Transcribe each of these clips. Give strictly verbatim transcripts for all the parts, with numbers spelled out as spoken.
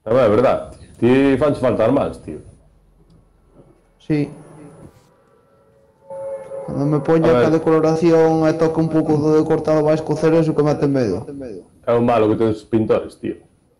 Non é verdade. Ti fanche falta máis, tío. Sí. Cando me poño A ver. a decoloración e toca un pouco do decortado vai escocer eso que mete medo. É o malo que tedes os pintores, tío.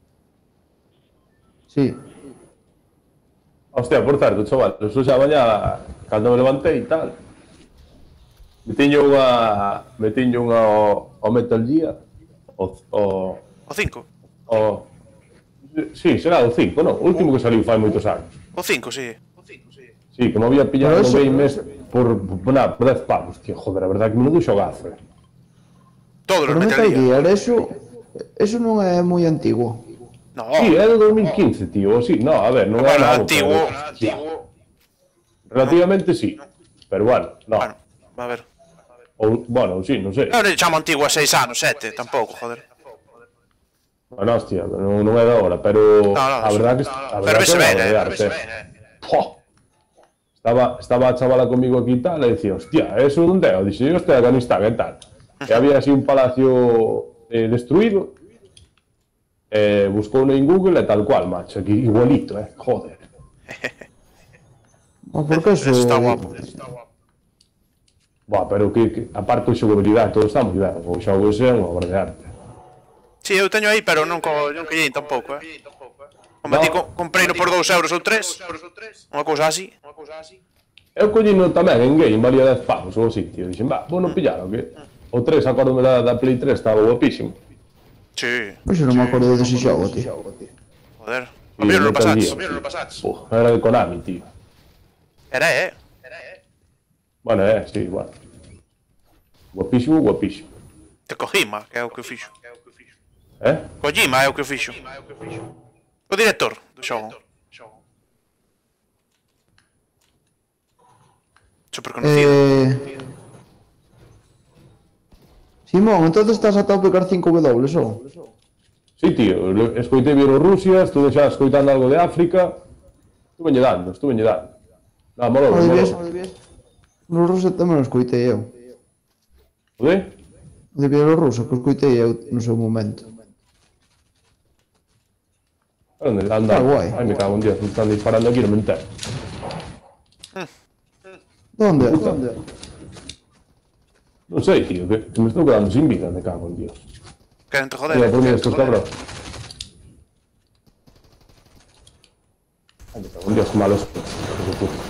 Sí. Hostia, por certo, chaval, eso xa mañá, cando me levantei e tal, me tiño unha... me tiño unha ao, ao Metal Gear, o... o... O cinco? o... Sí, será o cinco, non? O último que saliu fai moitos anos. O cinco, sí. Sí, que me había pillado Pero no eso- Games por, por, nada, por dez pavos, tío, joder, a verdade que menudo xogazo, eh. Todos os Pero Metal Metal Gear. Gear, eso... Eso non é moi antigo. No. Sí, é de dos mil quince, tío, sí, no, a ver, non é Bueno, novo, antigo. pero- Relativamente sí, pero bueno, no. Bueno, a ver. Ou, bueno, sí, non sei. Eu non chamo antigo a seis anos, sete, tampouco, joder. Bueno, hostia, non, non é da hora, pero No, no, a eso- verdade que a Pero verdade vese que ben, é eh. de arte. Pua. Estaba, estaba a chavala comigo aquí e tal, e dicía, hostia, eso non é, o dixe, hostia, Afganistán e tal. E había así un palacio eh, destruído, e buscou en Google e tal cual, macho, aquí igualito, eh, joder. Ah, porque eso... Eso está guapo. Buah, pero que, que aparte de xogabilidade, todo está moi ben, o xogo ese é unha obra de arte. Sí, eu teño aí, pero non co, non collín tampouco, eh. Como ti co, comprei por dous euros ou tres. Unha cousa así. Eu collino tamén en game, valía dez pavos o sitio, dixen, va, vou non pillalo, que o tres, acórdome da, da Play tres, estaba guapísimo. Sí. Pois eu non me acordo dese xogo, tío. Joder. Sí, O mío non o Metal pasaches. Gear. O mío non o pasaches. Uf, era de Konami, tío. Era, eh. Bueno, é, sí, igual. Guapísimo, guapísimo. Te Kojima, que é o que fixo. Eh? Kojima é o que fixo. O director do xogo. Super conocido. Eh... Simón, entonces estás a tope car cinco W, só? Sí, tío, lo- escoitei Bielorrusia, estuve xa escoitando algo de África. Estuve lle dando, estuve lle dando. Non, molou, O de molou. Bies... No ruso tamén o escoitei eu. O de? O de Bielorruso, que o escoitei eu no seu momento. Onde anda? Está guai. Ai, me cago en Dios, me están disparando aquí, non me entero. Donde? Donde? Non sei, tío, que, que me estou quedando sin vida, me cago en Dios. Queren te Mira, joder. por mí estos cabros. Ay, me cago en Dios, qué malos. Hijo de puta.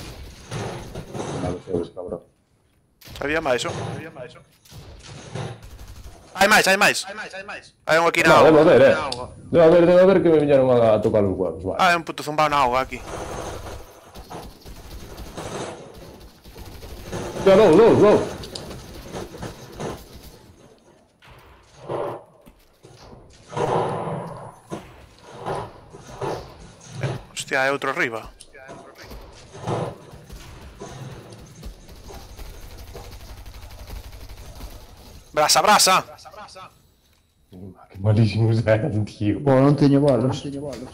Malos eres, cabrón. Había máis, oh. Hai máis, hai máis. Hai un aquí na No, debo auga. ver, eh. Debo ver, debo ver que me viñeron a, a tocar os huevos, vale. Hai un puto zumbao na auga aquí. Ya, no, no, no. Hostia, hai outro arriba. Brasa, brasa. Qué malísimos eran, tío. Bo, non teño balas.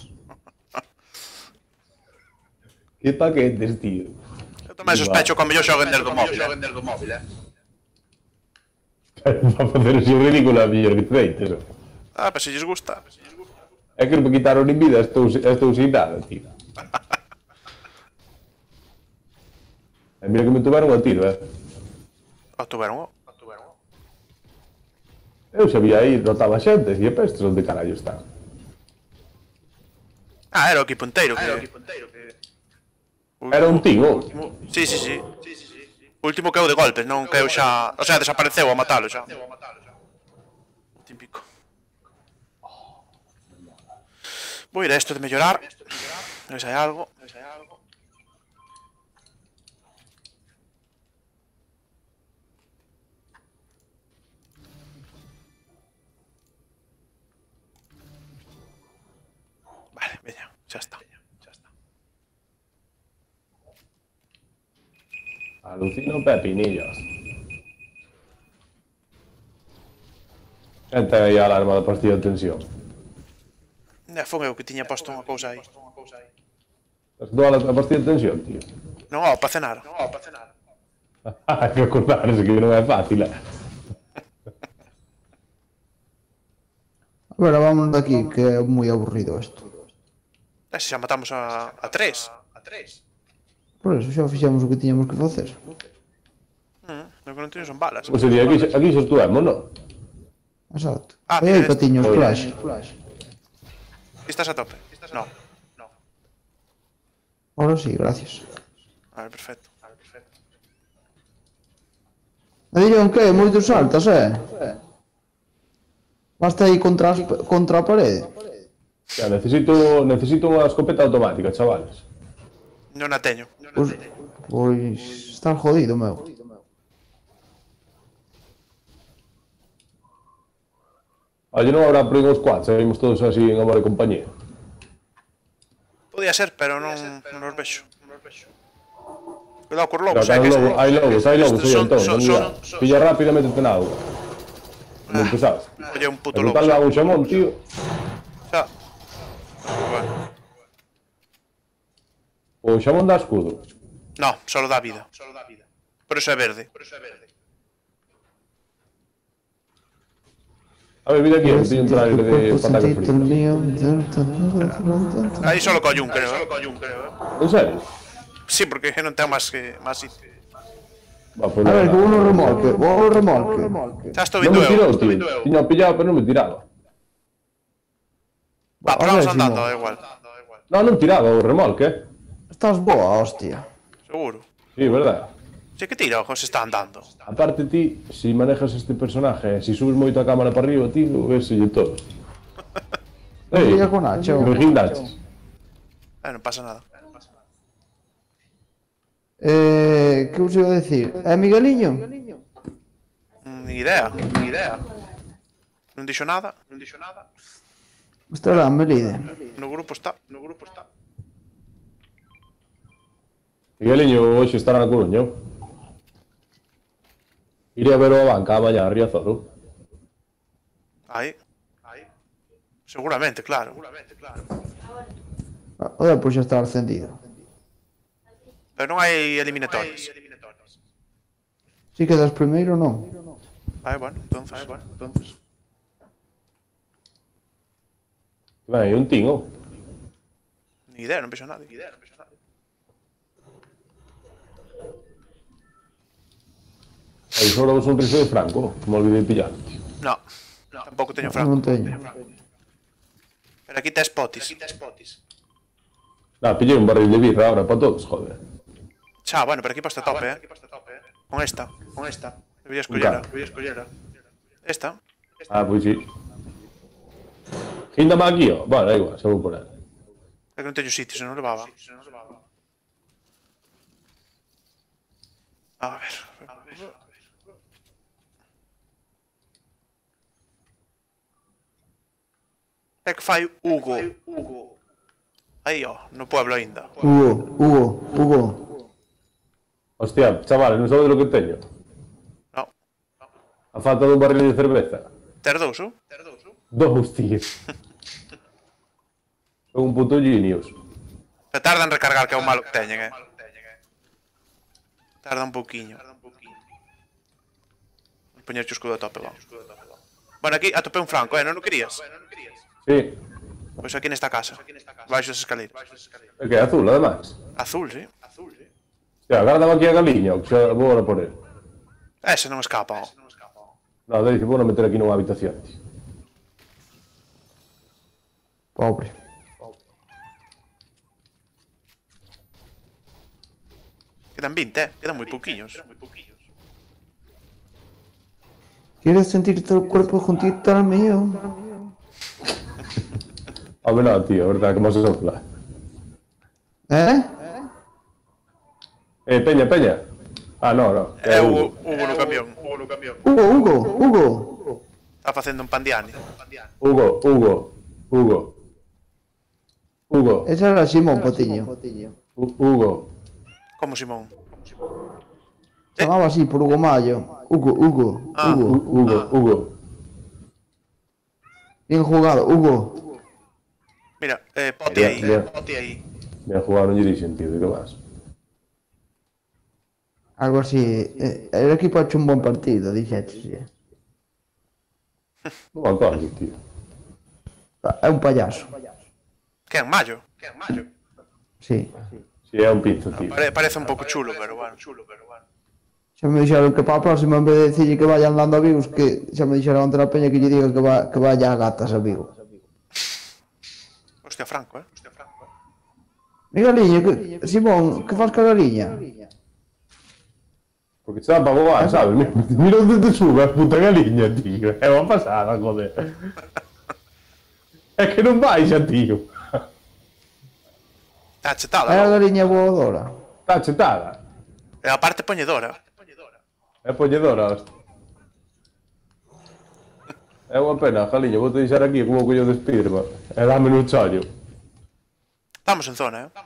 Qué paquetes, tío. Eu tamén sospecho que o mellor xoguen desde o móvil. eh. Va a facer así ridículo a mellor que te deites. Ah, pero se lles gusta. É que me quitaron en vida, estou, estou sin nada, tío. E mira que me tuveron a tiro, eh. O tuveron o. Eu sabía aí, notaba xente, e pestes onde carallo está. Ah, era o equipo inteiro que... Era un tío. Sí, sí, sí. O último caeu de golpes, non caeu xa... O sea, desapareceu a matalo xa. Típico. Vou ir a esto de mellorar. A ver se hai algo. Vale, veña, xa está. Alucino pepinillos. Quen ten aí a alarma da pastilla de tensión? Eh, Fon eu que tiña posto unha cousa aí. Has dado a pastilla de tensión, tío? Non, ó, pa cenar. Hai que acordarse que non é fácil, eh. A ver, vamos de aquí, que é moi aburrido isto. E se xa matamos a, a tres. Por eso xa fixemos o que tiñamos que facer. Mm, o que non teño son balas. Pois sería, aquí, aquí xa estuvemos, non? Exacto. Ah, Aí hai mira este. patiños flash. Estás a tope? No. Ahora sí, gracias. A ver, perfecto. E diron que moitos saltas, eh? Basta aí contra, as, contra a parede. Ya, necesito, necesito unha escopeta automática, chavales. Non a teño. Pois, pois estás jodido, meu. Oye, non habrá por aí uns quads, saímos todos así en amor e compañía. Podía ser, pero non, non os vexo. Cuidado cos Pero lobos, acá eh, que hai lobos, hai lobos, hai lobos, estes oye, son- entón, son- ten son- cuidado. son- Pilla rápido e métete na auga. Non empezás. Oye, un puto Pero lobo. tal xa. un xamón, tío. Xa. Bueno. O xamón dá escudo. No, solo dá vida. Por eso é verde. A ver, mira aquí, que teño un trailer de pataca frita. Aí solo colle un, creo. eh. En serio? Sí, porque non ten máis que máis sitio. Va, pues A ver, nada. que uno remolque, vou remolque. Xa estou Non vindo me tirou, eu. tío. Tiña pillado, pero non me tiraba. Va, pero A ver, vamos andando, Simón. da igual. Non, non tiraba o remolque, eh. Estás boa, hostia. Seguro. Sí, verdad. Sí que tira, ojo, se está andando. Aparte ti, si manejas este personaje, si subes moito a cámara para arriba, tío, veselle todo. Ei, Liga con Nacho. me guindaches. Eh, non pasa nada. Eh, que vos iba a decir? É Migueliño? Mm, Ni idea, ni idea. Non dixo nada, non dixo nada. Estará en Melide. No grupo está, no grupo está. Migueliño hoxe estará na Coruña. Iré a ver o a banca a mañá a Riazoro. Aí. Aí. Seguramente, claro. Seguramente, claro. O depois xa está ascendido. Pero non hai eliminatorias. Si quedas primeiro, non. Aí, bueno, entonces. Aí, bueno, entonces. Ben, un tingo. Ni idea, non vexo nada. Ni idea, non vexo nada. Aí só vos un riso de Franco, que me olvidei pillar, tío. No, tampouco teño Non franco. teño. Pero aquí tes potis. Nah, pillei un barril de birra ahora para todos, joder. Xa, bueno, pero aquí poste tope, eh. Con esta, con esta. Debería escollera, debería escollera. Esta. Ah, pois sí. Ainda má aquí, ó. Bueno, da igual, xa vou por aí. É que non teño sitio, se non levaba. A ver. É que fai Hugo. Aí, ó, no pueblo aínda. Hugo, Hugo, Hugo. Hostia, chavales, non sabedes lo que teño. No. A falta dun barril de cerveza. Ter dous, ou? Dous, tío. Son un puto genius. Pero tarda en recargar, que é o malo que teñen, eh. Tarda un pouquiño. Vou poñerche o escudo a tope, vamos. Bueno, aquí atopei un franco, eh, non o querías? Sí. Pois aquí nesta casa. Baixo das escaleras. É que é azul, además. Azul, sí. Ya, agora daba aquí a galiña, que xa vou a poner. Ese non escapa, ó. Non, dice, vou non meter aquí nunha habitación, tío. Pobre. Quedan vinte, eh. Quedan moi pouquiños. ¿Quieres sentirte el cuerpo juntito al mío? Home, non, tío, a verdad, que mo se sopla. ¿Eh? Eh, Peña, Peña. Ah, no, no. É Hugo, Hugo no camión. Hugo no camión. Hugo, Hugo, Hugo. Está facendo un pandiani. Hugo, Hugo, Hugo. Hugo, Ese era Simón Patiño. Hu- Hugo. Como Simón. Se llamaba así por Hugo Mayo. Hugo, Hugo, Ah. Hu- Hugo. Hugo, Hugo. Bien jugado, Hugo. Mira, eh, poti Mira, aí. mira. Poti aí. Me jugaron lle dixen, tío, de que vas? Algo así. Eh, el equipo ha hecho un buen partido, dije. Sí. Non me acordo, tío. É un payaso. Que en mayo? Que en mayo? Sí. Si é un pizo, tío. Pare- parece un pouco chulo, pero bueno. Xa me dixeron que para a próxima, en vez de decirlle que vaya andando a Vigos, que xa me dixeron onde na peña que lle diga que, va, que vaya a gatas a Vigo. Hostia, Franco, eh? Hostia, Franco, eh? Mi galiña, que, Simón, que faz ca galiña? Porque se dan para voar, sabes? Mira, mira onde te sube a puta galiña, tío. É unha pasada, joder. É que non baixa, tío. Está chetada, É a non? galiña voadora. Está chetada. É a parte poñedora. É poñedora, hostia. É unha pena, galiña. Vou te deixar aquí como o collo de Spiderman. E dame no chollo. Estamos en zona, eh?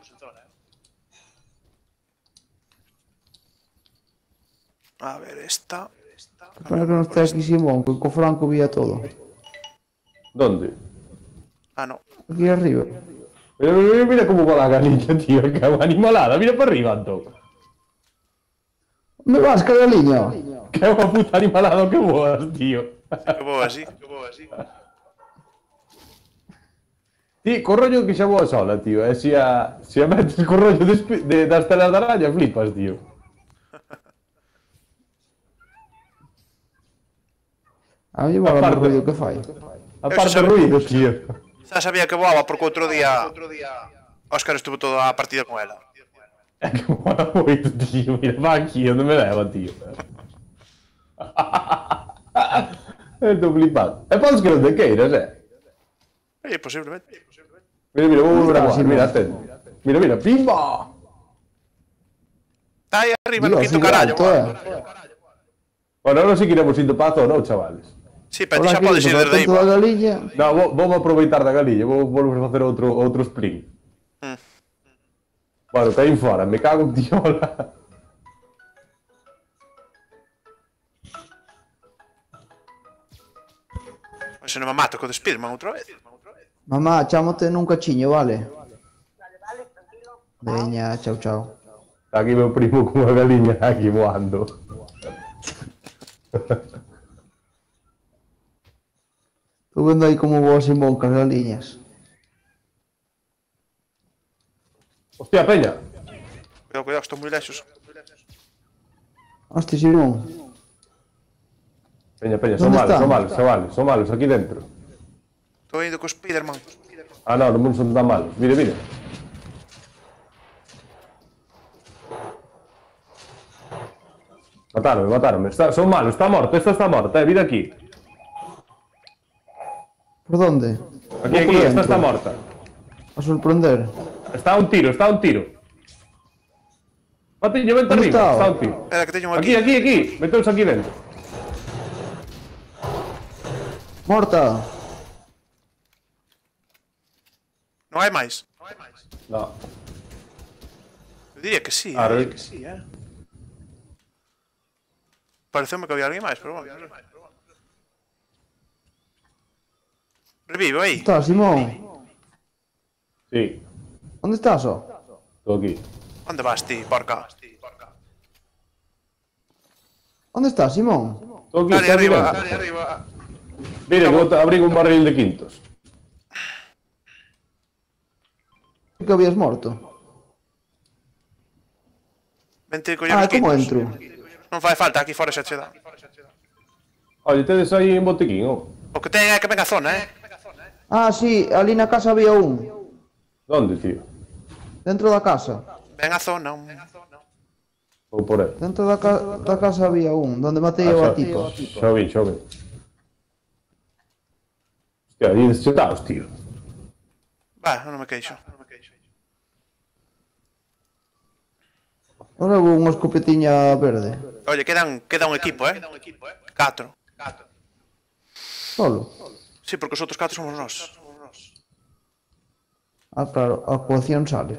A ver, esta... Espera que non está aquí Simón, que co Franco vía todo. Donde? Ah, no. Aquí arriba. Mira, mira, mira como va la galiña, tío. Que é unha animalada. Mira para arriba, Antón. Me vas ca galiña? Que é unha puta animalada que voas, tío. Que vou así, que vou así. Ti, co rollo que xa voa sola, tío. E se a, se a metes co rollo de, espi- de, das telas de araña, flipas, tío. A mí mola o Aparte- ruido que fai. Aparte xa- ruido, tío. Xa sabía que voaba porque outro día... Óscar estuvo toda a partida con ela. É que mola moito, tío. Mira, va aquí, onde me leva, tío. Estou flipado. E podes que non te queiras, eh? Eh, posiblemente. Mira, mira, vou volver a Está, voar. sí, Mira, no. atento. Mira, mira, pimba! Está aí arriba no Dios, quinto sigue carallo. alto, Bueno, eh. Bueno, ahora sí que iremos indo para a zona, non, chavales? sí, pero ti Hola, xa podes ir querido, desde aí. tanto da va. galiña. No, vou, vou aproveitar da galilla. Vou volver a facer outro, outro sprint. Mm. Bueno, caí fora. Me cago en tiola. Se non me mato co de Spiderman outra vez. Mamá, chámote nun cachiño, vale? Veña, chao, chao. Aquí meu primo con unha galiña aquí voando. Estou vendo aí como voa Simón cas galiñas. Hostia, peña. Cuidado, cuidado, estou moi lexos. Hostia, Simón. Peña, peña, son ¿Dónde malos, están? son malos, chavales, son malos, aquí dentro. Estou indo co Spiderman. Ah, no, non son tan malos. Mire, mire. Mataronme, mataronme. Está, son malos, está morto, esta está morta, eh, mira aquí. Por donde? Aquí, aquí, esta está morta. A sorprender. Está a un tiro, está a un tiro. Matiño, vente ¿Dónde arriba, está? está a un tiro. Espera, que teño un Aquí, aquí. aquí, aquí, meteos aquí dentro. Morta. Non hai máis? No. Eu diría que sí, Ah, eh. re- que sí, eh. Pareceume que había alguén máis, pero bueno. Revivo aí. Está, Simón. Sí, Onde estás, ó? estou aquí. Onde vas ti, porca? Onde estás, Simón? Estou aquí, Dale está aquí arriba, dentro. dale arriba. Mire, vou te- abrir un barril de quintos. Que habías morto. Vente coller Ah, os como quintos. entro? Non fai falta, aquí fora xa che dá. Oye, tedes aí un botequín, oh. O que ten é que venga a zona, eh. Ah, sí, ali na casa había un. Donde, tío? Dentro da casa. Ven a zona. un- Vou por aí. Dentro da, ca da casa había un, donde matei eu a tipa. Xa vi, xa vi. Hostia, aí deschetados, tío. Va, non me queixo. Ora vou unha escopetiña verde. Oye, quedan, queda un equipo, eh. Catro. Solo. Sí, porque os outros catro somos nós. Ah, claro, a coacción sale.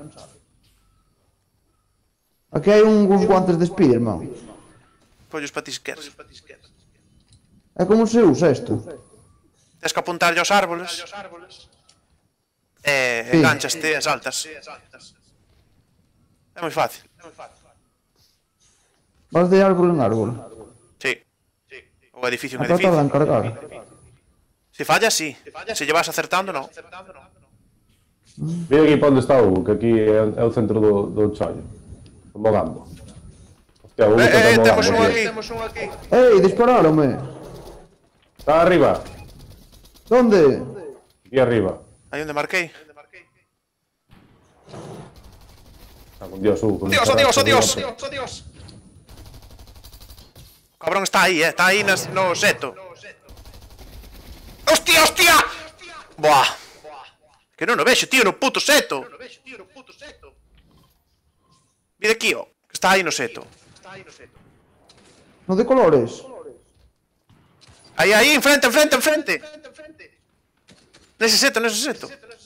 Aquí hai un, uns guantes de Spiderman. Pollos para ti se queres. É como se usa isto? Tens que apuntarlle aos árboles. E Sí. enganchaste e saltas. É moi fácil. Vas de árbol en árbol. Sí. O edificio A en tratar de edificio. encargar. Se fallas, sí. Se llevas acertando, non. Mira aquí para onde está Hugo, que aquí é, é o centro do, do chollo. Do Mogambo. Hostia, Hugo Eh, está eh, no temos un Mogambo, aquí. tío. Temos un aquí. ¡Ey, dispararonme! Está arriba. ¿Dónde? Aquí arriba. Aí onde marquei. Está con Dios, Hugo. con Dios, esta oh Dios, oh raza, Dios, Hugo. oh Dios. O cabrón está aí, eh, está aí nas, no seto. Hostia, hostia. Buah. Que non o vexo, tío, no puto seto. Mira aquí, ó, que está aí no seto. ¿No de colores? Aí, aí, enfrente, enfrente, enfrente. Nese seto, nese seto.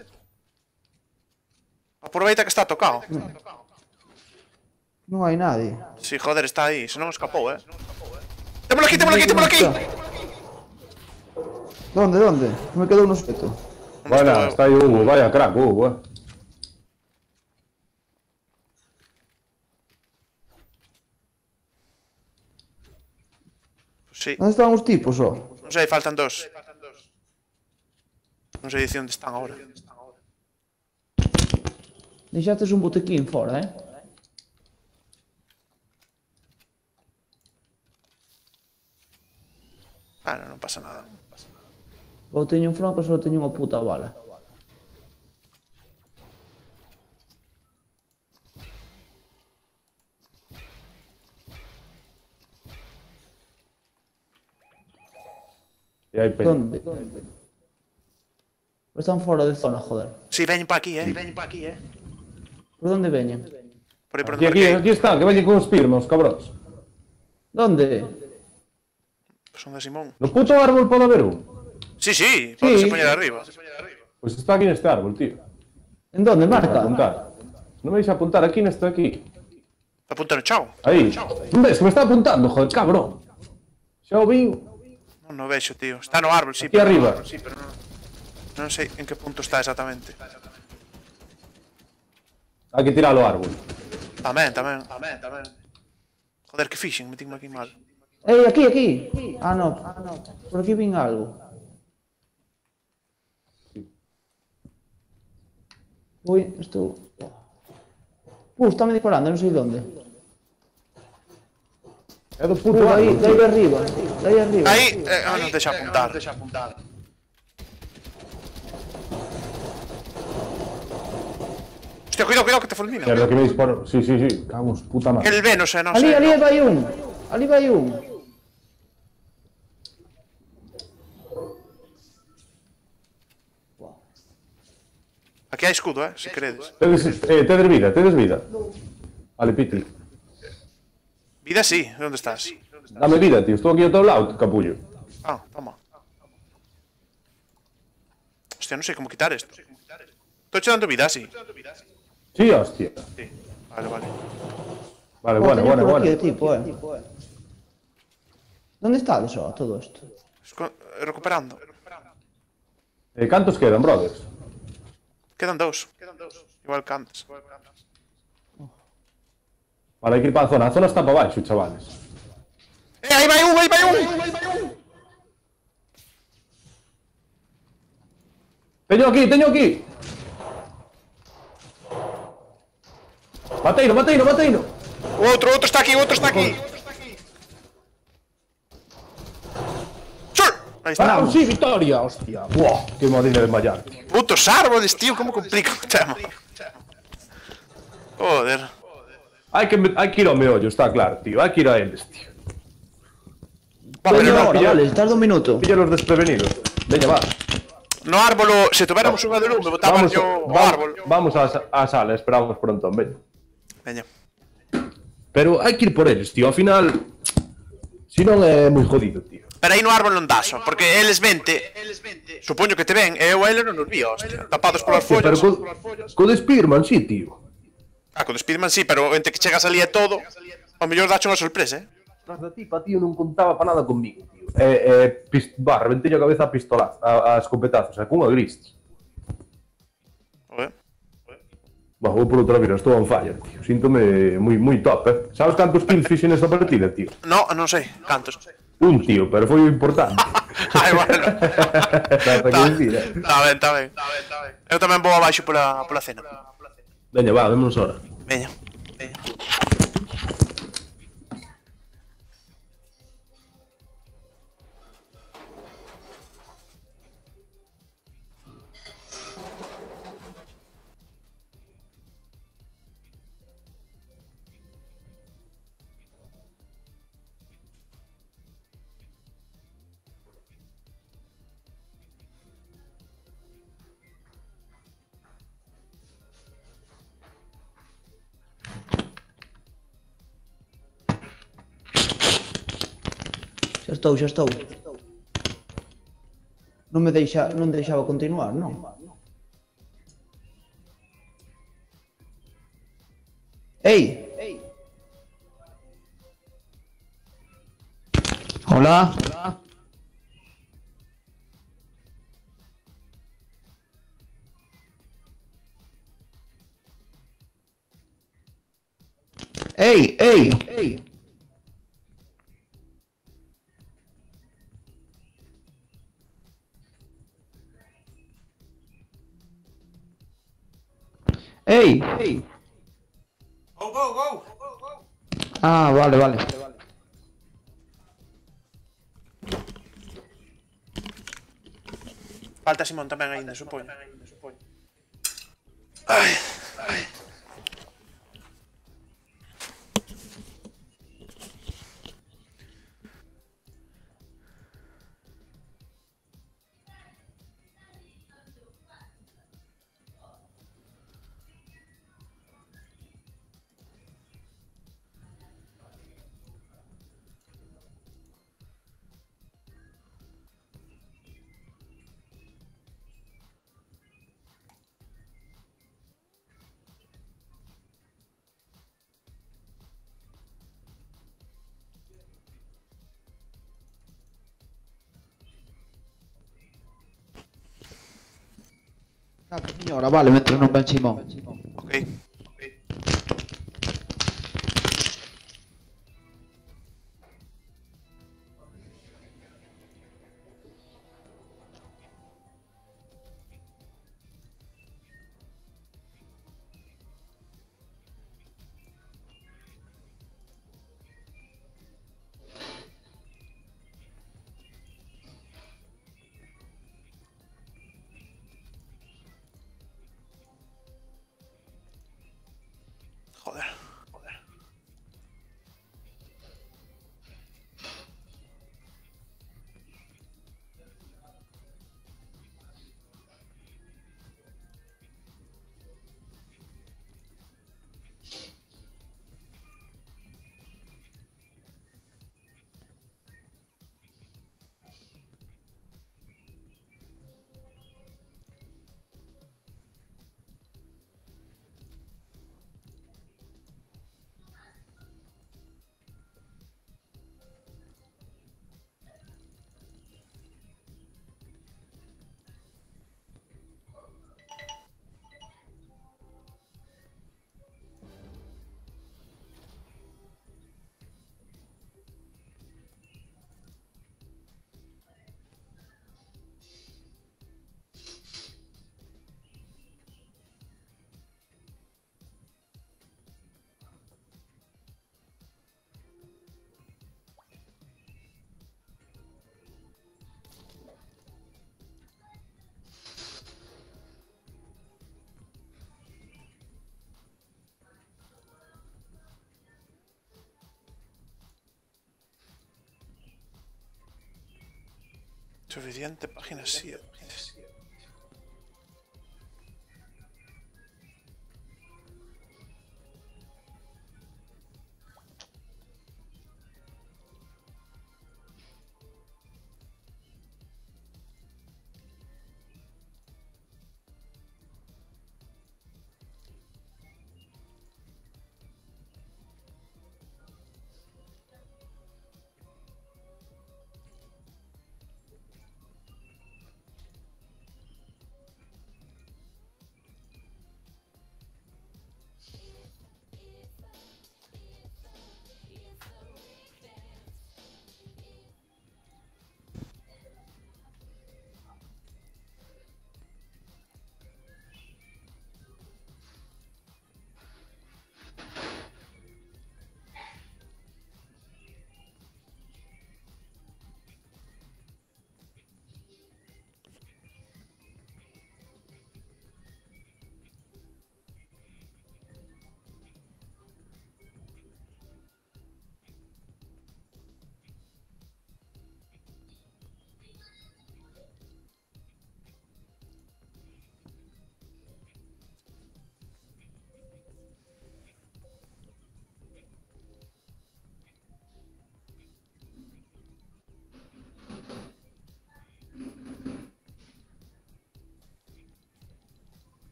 Aproveita que está tocado. No hay nadie. Sí, joder, está aí, se non escapou, eh. Témolo aquí, témolo aquí, témolo aquí. ¿Dónde, dónde? Me quedó un seto. Bueno, está aí Hugo. Vaya crack, Hugo, eh. Sí, ¿Dónde están los tipos, oh? non sei, faltan dos. Non sei dicir onde están agora. Deixaste un botequín fora, eh? Ah, non, non pasa nada. Eu teño un franco, só teño unha puta bala. E hai peña. Donde? Están fora de zona, joder. Sí, veñen pa aquí, eh. Veñen pa aquí, eh. Por onde veñen? Por aí por Aquí, onde aquí, marquei. aquí está, que veñen con os pirmos, cabróns. Donde? Son de Simón. No puto árbol pode haber un. Sí, sí, pódese Sí. poñer arriba. Pois está aquí neste árbol, tío. En donde, Para marca? apuntar. Non me deixa apuntar aquí neste aquí. Apunta no chao. Aí. Non ves que me está apuntando, joder, cabrón. Xa o vi. Non, non vexo, tío. Está no árbol, sí. Aquí pero no arriba. árbol, sí, pero non. Non sei en que punto está exactamente. Hai que tiralo ao árbol. Tamén, tamén. Tamén, tamén. Joder, que fixen, metín aquí mal. Ey, aquí, aquí. Ah, no. Ah, no. Por aquí vin algo. Uy, esto... Uh, está me disparando, non sei onde. É do puto Uh, aí, árbol. de aí tío. arriba. De aí arriba. Aí, eh, ah, non deixa apuntar. Hostia, cuidado, cuidado que te fulmina. Mierda, que me disparo. Sí, sí, sí. Cagos, puta Que madre. el Venus, eh, non Ali, sei. ali no. vai un. Ali vai un. Aquí hai escudo, eh, se queredes. Tedes, eh, tedes vida, tedes vida. Vale, Piti. Vida sí, onde estás? Dame vida, tío. Estou aquí ao teu lado, capullo. Ah, toma. Hostia, non sei como quitar esto. Estou che dando vida, sí. Sí, hostia. Sí. Vale, vale. Vale, Oh, bueno, teño bueno, por aquí bueno. de tipo, eh. ¿Dónde está eso, todo esto? Esco- Recuperando. Eh, cantos quedan, brothers? Quedan dous. Igual que antes. Vale, hai que ir para a zona. A zona está para baixo, chavales. Eh, aí vai un, aí vai un! Teño aquí, teño aquí. Mateino, mateino, mateino. O outro, outro está aquí, o outro está aquí. Sur! Aí está. Ah, sí, victoria, hostia. Buah, que madina de mallar, tío. Putos árboles, tío, como complica o tema. Joder. Hai que, hai que ir ao meollo, está claro, tío. Hai que ir a eles, tío. Va, pero Veño no, ahora, pilla- vale, tarda un minuto. Pilla los desprevenidos. Veña, va. no árbolo, se tuviéramos unha de lume, botaba Vamos, yo o va- árbol. vamos á, sa- á sala, esperamos pronto, veña. Veña. Pero hai que ir por eles, tío. Ao final, si non é moi jodido, tío. Pero aí no árbol non das, ó, porque eles vente, supoño que te ven, e eu a eles non nos vi, hostia, tapados polas Hostia, pero follas. co, co de Spearman, sí, tío. Ah, con Speedman sí, pero entre que chegas ali e todo, ao mellor dache unha sorpresa, eh? Tras da tipa, tío, non contaba pa nada conmigo, tío. E, e, pist... va, reventeño a cabeza a pistola, a, a escopetazos, e cunha gris. Oe. Va, vou por outra vez, estou on fire, tío. Síntome moi, moi top, eh. Sabes cantos kills fixen nesta partida, tío? No, non sei, cantos. Un, tío, pero foi o importante. Ai, bueno. Nada que decir, eh. Tá ben, tá ben. Tá ben, tá ben. Eu tamén vou abaixo pola, pola cena. Veña, va, vémonos ahora. Veña. Veña. Xa estou, xa estou. Non me deixa, non deixaba continuar, non? Ei! Hola? Ei, ei! Ei! Ei! Ei! Go, go, go! Ah, vale, vale. Falta Simón tamén aínda, supoño. Ai, ai. Ah, que señora, vale, mentre non ven Simón. Ok. Joder. Joder. Suficiente, página siete.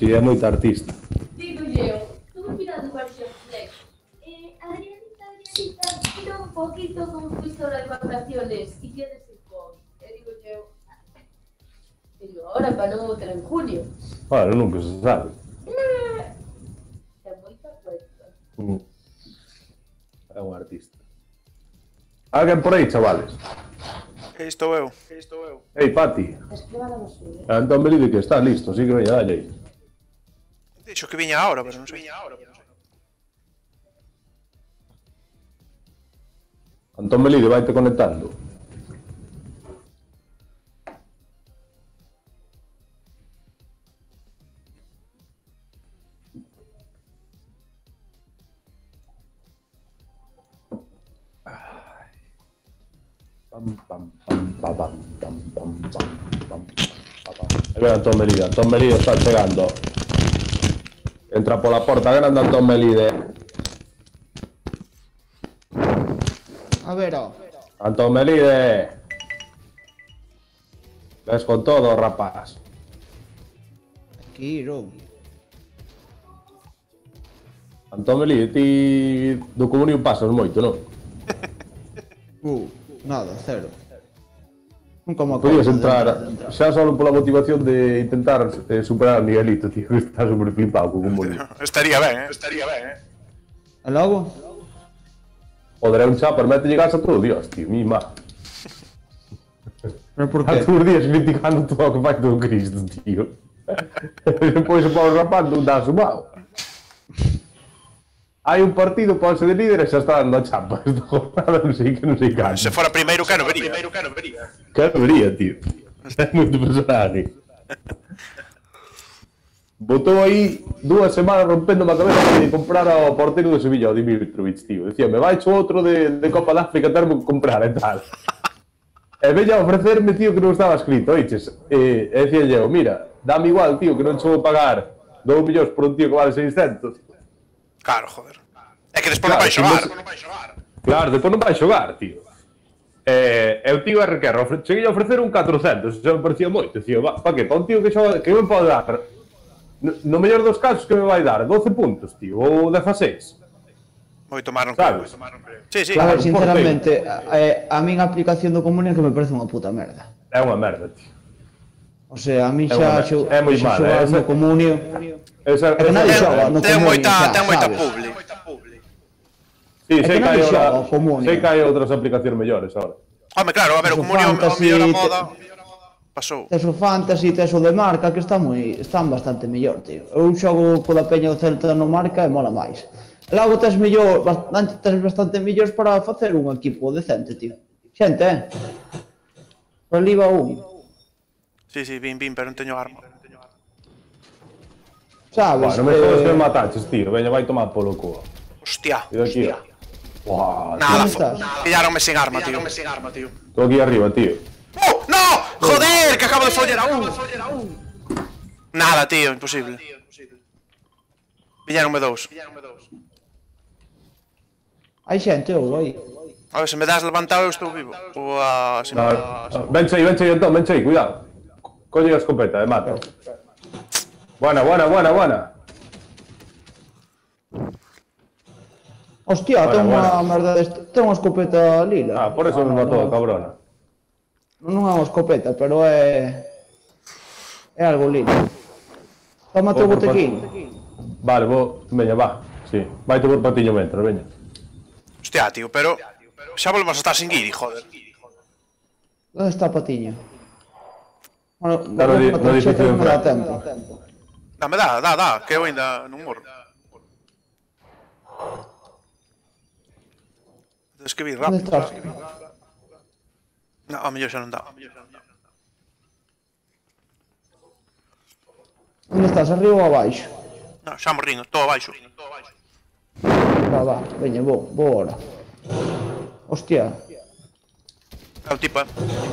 Si, é moita artista. Digo yo, tuve mirando versión Flex. Eh, Adrianita, Adrianita, mira un poquito como fuiste ahora de vacaciones y tienes el COVID. E digo yo, digo, ahora para non ter en julio. Bueno, nunca se sabe. É moita cuesta. Mm. É un artista. Alguén por aí, chavales? Que estou eu. Ei, Pati. Escriba na basura. Antón Melide que está listo, así que veña, dalle aí. Dixo que viña ahora, pero non sei. Antón Melide, vaite conectando. Pam, pam, pam, pam, pam, pam, pam, pam, pam, pam. Aí ven Antón Melide, Antón Melide está chegando. Entra pola porta grande Antón Melide. A ver, ó. Antón Melide. Ves con todo, rapaz. Aquí, ro. Antón Melide, ti do comunio pasas moito, non? Uh, nada, cero. Nunca me Podías acordo de entrar, entrar. xa solo pola motivación de intentar eh, superar a Miguelito, tío, que está super flipado co comunio. Estaría ben, eh? Estaría ben, eh? E logo? Joder, é un chapar, mete llegas a todo, Dios, tío, mi má. Pero por A qué? todos os días criticando todo o que fai todo Cristo, tío. E depois o Pablo rapando un dá sumado. Hai un partido para ser de líder e xa está dando a chapa. Esta jornada non sei que non sei cando. Se fora primeiro, que non vería. Que vería, tío. É moito personaje. Botou aí dúas semanas rompendo a cabeza de comprar ao porteiro do Sevilla, o Dimitrovic, tío. Decía, me vai cho outro de, de Copa de África, termo que comprar e tal. E veña a ofrecerme, tío, que non estaba escrito, oiches. E, e decía eu, mira, dame igual, tío, que non che vou pagar dous millóns por un tío que vale seiscentos. Claro, joder. É que despois Claro, non vai xogar. si Claro, depois non vai xogar, tío. E, e o tío R que cheguei a ofrecer un catrocentos, xa me parecía moito. Decía, va, pa que? Pa un tío que, xoga, que me pode dar, no, no mellor dos casos que me vai dar doce puntos, tío, ou dezaseis. Moito máis non Sabes? creo. Sí, sí. A Claro, ver, sinceramente, a, a min a aplicación do comunio que me parece unha puta merda. É unha merda, tío. O sea, a min É xa unha- xo, é moi xa mala, xogar esa- no comunio. Esa, É que nadie esa- xoga no Ten comunio, moita, xa, ten moita sabes? publi. Sí, É sei que que hai nadie xoga ora- o comunio. sei que hai outras aplicacións mellores ahora. Home, claro, a ver, o Eso comunio, o fantasy, mellor a te- moda pasou. Tes o Fantasy, tes o de Marca, que está moi, están bastante mellor, tío. Eu xogo pola peña do Celta no Marca e mola máis. E logo tes mellor, bastante, tes bastante mellores para facer un equipo decente, tío. Xente, eh? Por ali va un. Sí, sí, vin, vin, pero non teño arma. Sabes? Bueno, me jodas que me eh, mataches, tío. Veña, vai tomar polo cu. Hostia. E daqui. Buah, Nada, ¿Dónde fo- estás? pillaronme sin arma, tío. estou aquí arriba, tío. ¡Oh! ¡No! ¡Joder! Que acabo de follar a un. Nada, tío, imposible. Pillaronme dous. hai xente ou aí. A ver, se me das levantado eu estou vivo. Ou a... Se me No, das... venche aí, venche aí, Antón, venche aí, cuidado. Colle a escopeta, e mata. Buena, buena, buena, buena. Hostia, Bueno, ten unha bueno. merda deste, ten unha escopeta lila. Ah, por eso me matou, cabrona. Non é unha escopeta, pero é... é algo lila. Tómate o Vou por botequín. Vale, vou, veña, va. Sí, vaite por patiño mentras, veña. Hostia, tío, pero... Xa volvemos a estar sin guiri, joder. Onde está a patiña? Bueno, Está no di- vou no matar edificio xente, non me dá de tempo. Dame, dá, dá, dá, que eu ainda non morro. Tens que vir Onde rápido. estás? No, a mellor xa non dá. Onde estás? Arriba ou abaixo? No, xa morrín, todo abaixo. Va, va, veña, vou, vou ahora. Hostia, É o tipo, eh.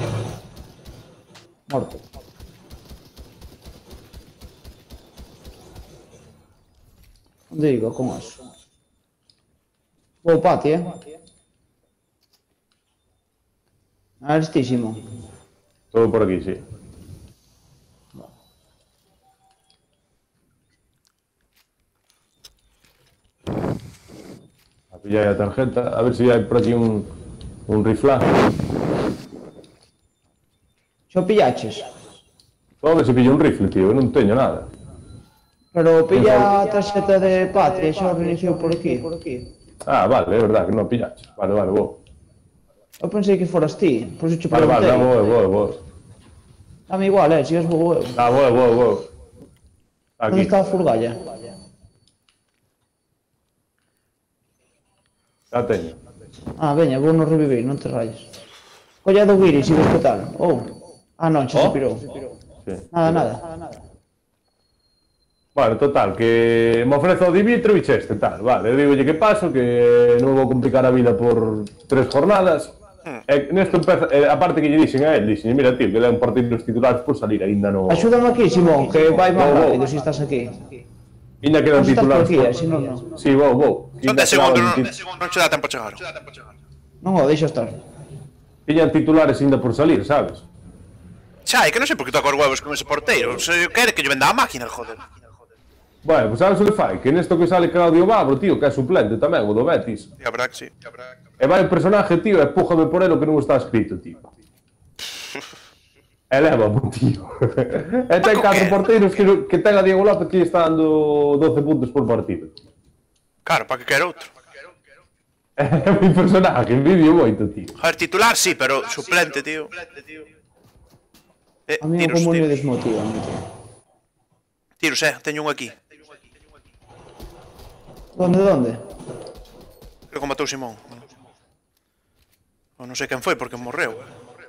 morto. Onde digo con eso? Vou pati, eh? Aristísimo. Todo por aquí, sí. Pilla aí a tarjeta, a ver se hai por aquí un, un riflazo. Xo pillaches. Vou a ver se pillo un rifle, tío, eu non teño nada. Pero pilla a tarxeta de Patria, xa o reiniciou por aquí. Ah, vale, é verdad que non pillaches. Vale, vale, vou. Eu pensei que foras ti, por iso che Vale, vale, preguntei. dá, vou, vou, vou. Dame igual, eh, si es vou eu. Dá, vou, vou, vou. Onde Aquí. está a furgalla? Já teño. Ah, veña, vou no revivir, non te rayes. Colla do Guiri, si ves que tal. Oh. Ah, non, xa se Oh. pirou. Sí. Nada, nada. Bueno, total, que me ofrece o Dimitrovich este, tal, vale, eu digolle que paso, que non vou complicar a vida por tres jornadas, e nesto empeza, e aparte que lle dixen a él, dixen, mira, tío, que den partidos titulares por salir, aínda no... Axúdame aquí, Simón, que vai máis Vou, vou. rápido si estás aquí. Aínda quedan Vos estás por titulares aquí, por... eh, si non, non. Sí, vou, vou. Son Aínda dez segundos, non, quedaban tit- non che dá tempo a chegar. Non o deixa estar. Tiñan titulares aínda por salir, sabes? Xa, é que non sei por que toca os huevos con ese porteiro. Se quere que lle venda a máquina, joder. Bueno, pues sabes o que fai? Que nesto que sale Claudio Babro, tío, que é suplente tamén, o do Betis. Sí, a verdad que sí. E vai o personaje, tío, e pújame por ele o que non está escrito, tío. Elévamo, tío. E ten Paco, catro que? porteiros que, que ten a Diego López que lle está dando doce puntos por partido. Claro, para que quere outro. É mi personaje, vive moito, tío. Joder, titular sí, pero suplente, tío. Eh, A mí o tiros, comunio tiros. desmotiva, tío. Tiros, eh, teño un aquí. Donde, donde? Creo que matou Simón. O non sei quen foi porque morreu.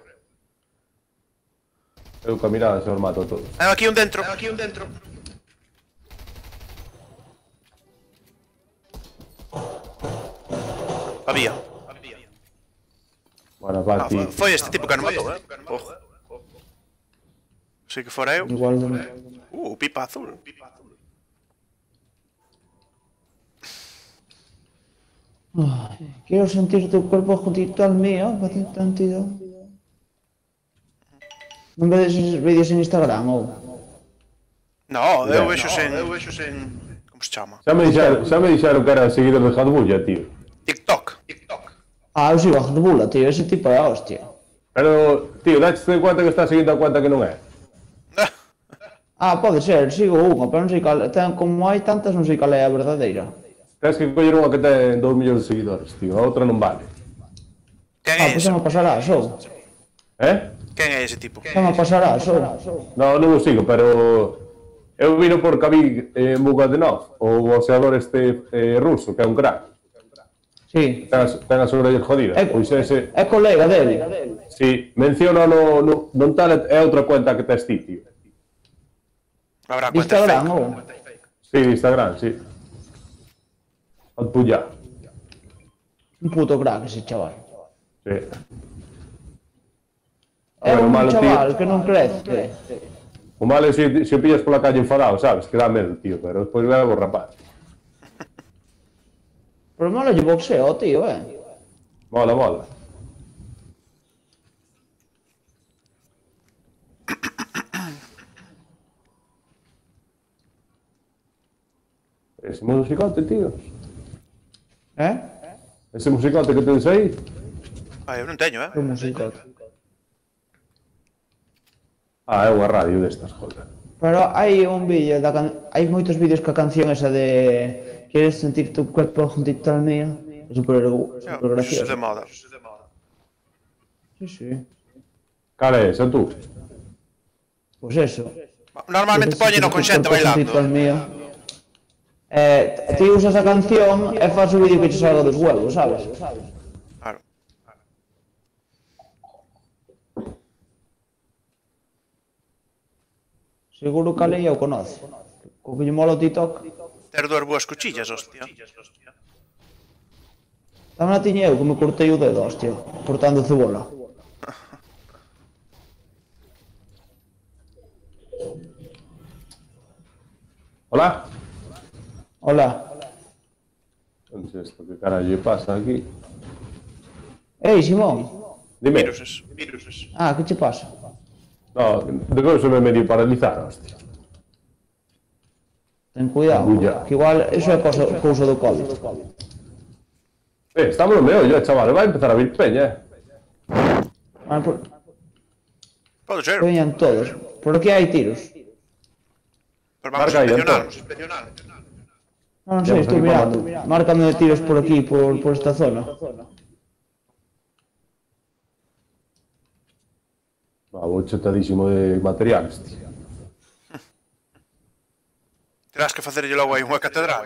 Eu ca mirada se os mato a todos. Hai aquí un dentro. Hai aquí un dentro. Había. Bueno, va, Ah, tío. foi- foi este tipo que non matou, eh. Ojo. Si que fora eu. Igual non. Uh, pipa azul. Ay, quiero sentir tu cuerpo juntito al mío, para sentido. Non vedes esos vídeos en Instagram, ou? No, eu Ya. vexo sen, eu vexo sen, como se chama? Xa me dixeron, xa me dixeron que era seguidor de Jadbulla, tío. TikTok. TikTok. Ah, eu sigo a Red Bull, tío, ese tipo é hostia. Pero, tío, daches de cuenta que está seguindo a cuenta que non é. Ah, pode ser, sigo unha, pero non sei cal, ten, como hai tantas, non sei cal é a verdadeira. Tens que coller unha que ten dous millóns de seguidores, tío. A outra non vale. Quen Ah, é pois ese? xa me pasará, sou. Eh? Quen é ese tipo? Xa me pasará, sou. No, non o sigo, pero... Eu vino por Khabib eh, Mugadenov, o boxeador este eh, ruso, que é un crack. Sí. Ten as, ten as orellas jodidas. É, Pois ese... é colega dele. Si, menciona no, no, non tal é outra cuenta que tes ti, tío. Habrá De cuenta Instagram, fake. ou? Sí, de Instagram, sí. Od puya. Un puto crack ese chaval. Sí. É Bueno, un malo, chaval tío. que non crece. O malo é se, se o pillas pola calle enfadado, sabes? Que dá medo, tío, pero despois vai o rapaz. Pero malo lle boxeo, tío, eh. Mola, mola. Ese musicote, tío. Eh? Ese musicote que tens aí. Ah, eu non teño, eh. Que musicote. Ah, é unha radio destas, joder. Pero hai un vídeo da can... hai moitos vídeos ca canción esa de quieres sentir tu cuerpo juntito al mío. É super, super Eso é gracioso. de moda. Sí, sí. Cara é esa, tú? Pues eso. Normalmente poñen con xente Juntito al bailando. mío. Eh, ti usas a canción e faz o vídeo que te salga dos huevos, sabes? Claro. Seguro que a lei o conoce. Co que lle mola o TikTok. Ter dúas boas cuchillas, hostia. Tamén a tiña eu que me cortei o dedo, hostia, cortando cebola. Hola? Hola. Entonces, esto, ¿qué carallo pasa aquí? Ei, Simón. Dime. Viruses. Viruses. Ah, que che pasa? No, de que se me medio paralizar, hostia. Ten cuidado, Bulla. que igual eso é cosa, cousa do COVID. Eh, estamos no meollo, eh, chaval. Va a empezar a vir peña, eh. Vale, por... Pode ser. Veñan todos. Por aquí hai tiros. Pero vamos Marca a aí, inspeccionarlos. Non, non sei, Vamos estou aquí mirando. para- Márcame de tiros por aquí, por, por esta zona. Va, vou chetadísimo de materiales, tío. Terás que facerlle logo aí unha catedral.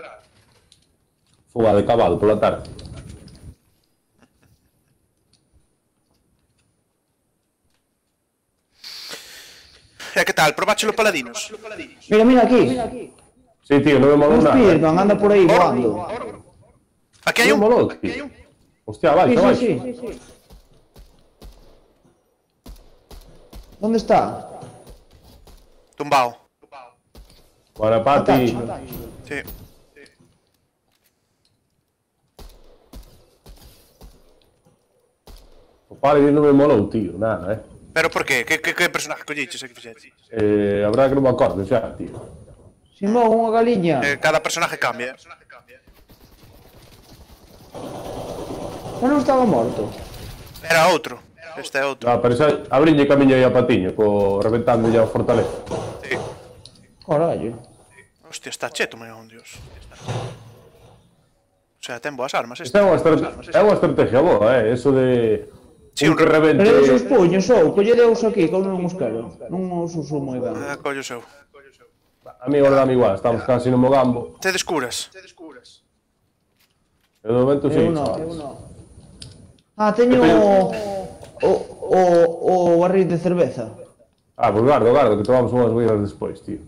Fuga de cabalo pola tarde. E que tal? Probáchelo paladinos? Mira, mira aquí. Sí, tío, non me molou Un nada. eh. Spiderman anda por aí voando. Aquí hai Non un. me molou, tío. Hostia, vai, Sí, vai. sí, sí. ¿Dónde está? Tumbao. Buena pati. Sí. O pare non me molou, tío, nada, eh. Pero por qué? Que, que, que personaje colliches e que fixeches? Eh, a verdade que non me acordo xa, tío. Simón, unha galiña. Eh, cada personaje cambia. Xa non estaba morto. Era outro. Este é outro. No, pero xa abriñe camiño aí a patiño, co reventando ya o fortaleza. Sí. Carallo. Hostia, está cheto, me cago en Dios. O sea, ten boas armas este. Esta é unha, estra- é unha estrategia boa, eh, eso de... Sí, un un que re- revente... Pero esos puños, ou, colle deus aquí, que eu non os quero. Non os uso moi ben. Ah, collo seu. A mí agora dame igual, estamos casi no mogambo. Te descuras. E de momento sí, Eu non. chaval. Ah, teño o, o, o, o barril de cerveza. Ah, pues gardo, gardo, que tomamos unhas birras despois, tío.